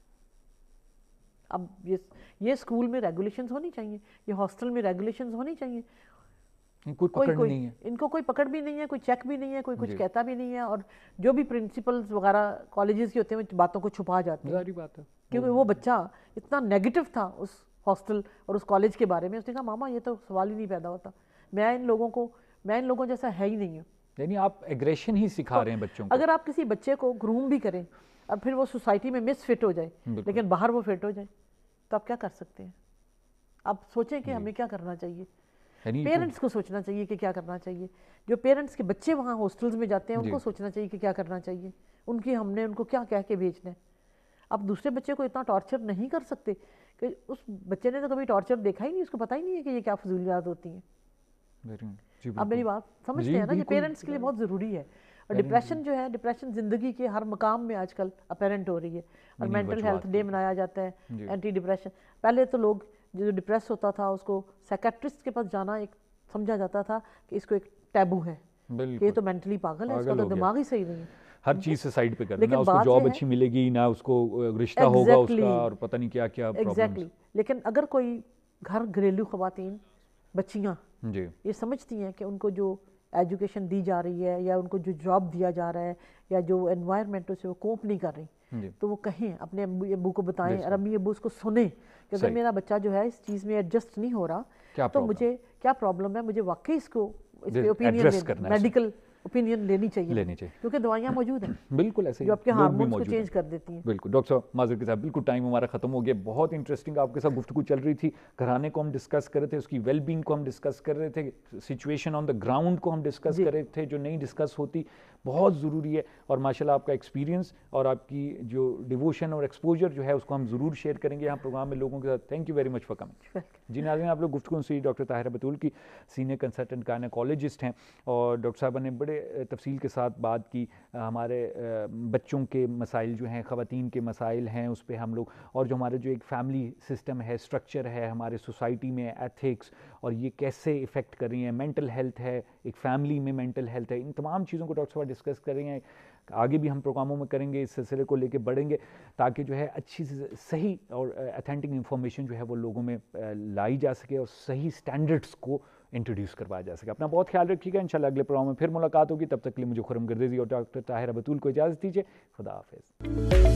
اب یہ یہ اسکول میں ریگولیشنز ہونی چاہیے, یہ ہاسٹل میں ریگولیشنز ہونی چاہیے. کوئی کوئی نہیں ہے, ان کو کوئی پکڑ بھی نہیں ہے, کوئی چیک بھی نہیں ہے, کوئی کچھ کہتا بھی نہیں ہے. اور جو بھی پرنسپلز وغیرہ کالجز کے ہوتے ہیں باتوں کو چھپا جاتے ہیں, ظاہری بات ہے, کیونکہ وہ بچہ اتنا نیگیٹو تھا اس ہاسٹل اور اس کالج کے بارے میں. اس نے کہا ماما یہ تو سوال ہی نہیں پیدا ہوتا, میں ان لوگوں کو میں ان لوگوں جیسا ہے ہی نہیں ہوں. یعنی آپ ایگریشن ہی سکھا رہے ہیں بچوں کو. اگر آپ کسی بچے کو گروم بھی کریں اور پھر وہ سوسائٹی میں مس فٹ ہو جائے لیکن باہر وہ فٹ ہو جائے تو آپ کیا کر سکتے ہیں؟ آپ سوچیں کہ ہمیں کیا کرنا چاہیے. پیرنٹس کو سوچنا چاہیے کہ کیا کرنا چاہیے. جو پیرنٹس کے بچے وہاں ہاسٹلز میں جاتے ہیں ان کو سوچنا چاہیے کہ کیا کرنا چاہیے. ان کی ہم نے ان کو کیا کہہ کے بھیجنا ہے. آپ دوسرے بچے کو اتنا ٹارچر نہیں کر سکتے کہ اس بچے نے تو کبھی ٹارچر دیکھا ہی نہیں, اس کو پتہ ہی نہیں ہے کہ یہ کیا فضولیات ہوتی ہیں. آپ میری بات سمجھتے ہیں نا, یہ پیرنٹس کے لیے بہت ضروری ہے. اور ڈپریشن جو ہے, ڈپریشن زندگی کے ہر مقام میں آج کل اپیرنٹ ہو رہی ہے, اور مینٹل ہیلتھ ڈے منایا جاتا ہے, اینٹی ڈپریشن. پہلے تو لوگ جو ڈپریس ہوتا تھا اس کو سائیکیٹرسٹ کے پاس جانا ایک سمجھا جاتا تھا کہ اس کو ایک ٹیبو ہے, کہ یہ تو مینٹلی پاگل ہے, اس کا تو دماغ ہی صحیح نہیں ہے, ہر چیز سے سائڈ پہ کرنا, نہ اس کو جاب اچھی ملے گی, نہ اس کو رشتہ ہوگا اس کا, اور پتہ نہیں کیا کیا ایگزیکٹلی. لیکن اگر کوئی گھر گھریلو خواتین بچیاں یہ سمجھتی ہیں کہ ان کو جو ایجوکیشن دی جا رہی ہے یا ان کو جو جاب دیا جا رہا ہے یا جو انوائرمنٹ سے وہ کوپ نہیں کر رہی, تو وہ کہیں اپنے ابو کو بتائیں, اور امی ابو اس کو سنیں کہ اگر میرا بچہ جو ہے اس چیز میں ایڈجسٹ نہیں ہو رہا تو مجھے کیا پرابلم ہے, مجھے واقعی اس کو اس پہ اوپینین میڈیکل اوپینین لینی چاہیے لینی چاہیے کیونکہ دوائیاں موجود ہیں بالکل ایسے جو آپ کے ہارمونز کو چینج کر دیتی ہیں. بالکل ڈاکٹر صاحب معذرت کے ساتھ بالکل ٹائم ہمارا ختم ہو گیا. بہت انٹرسٹنگ آپ کے ساتھ گفتگو چل رہی تھی. گھرانے کو ہم ڈسکس کر رہے تھے, اس کی ویل بینگ کو ہم ڈسکس کر رہے تھے, سچویشن آن دا گراؤنڈ کو ہم ڈسکس کر رہے تھے جو نہیں ڈسکس ہوتی, بہت ضروری ہے. اور ماشاء اللہ آپ کا ایکسپیرینس اور آپ کی جو ڈیووشن اور ایکسپوجر جو ہے اس کو ہم ضرور شیئر کریں گے یہاں پروگرام میں لوگوں کے ساتھ. Thank you very much for coming. جی ناظرین, آپ لوگ گفتگو سے ڈاکٹر طاہرہ بتول کی سینئر کنسلٹنٹ گائنیکالوجسٹ ہیں, اور ڈاکٹر صاحبہ نے بڑے تفصیل کے ساتھ بات کی ہمارے بچوں کے مسائل جو ہیں, خواتین کے مسائل ہیں, اس پہ ہم لوگ, اور جو ہمارے جو ایک فیملی سسٹم ہے, اسٹرکچر ہے ہمارے سوسائٹی میں, ایتھکس, اور یہ کیسے افیکٹ کر رہی ہیں, مینٹل ہیلتھ ہے ایک فیملی میں, مینٹل ہیلتھ ہے, ان تمام چیزوں کو ڈاکٹر صاحب ڈسکس کر رہی ہیں. آگے بھی ہم پروگراموں میں کریں گے, اس سلسلے کو لے کے بڑھیں گے تاکہ جو ہے اچھی صحیح اور اتھینٹک انفارمیشن جو ہے وہ لوگوں میں لائی جا سکے اور صحیح اسٹینڈرڈس کو انٹروڈیوس کروایا جا سکے. اپنا بہت خیال رکھیے گا. انشاءاللہ اگلے پروگرام میں پھر ملاقات ہوگی. تب تک کے لیے مجھے خرم گردیزی اور ڈاکٹر طاہرہ بتول کو اجازت دیجیے. خدا حافظ.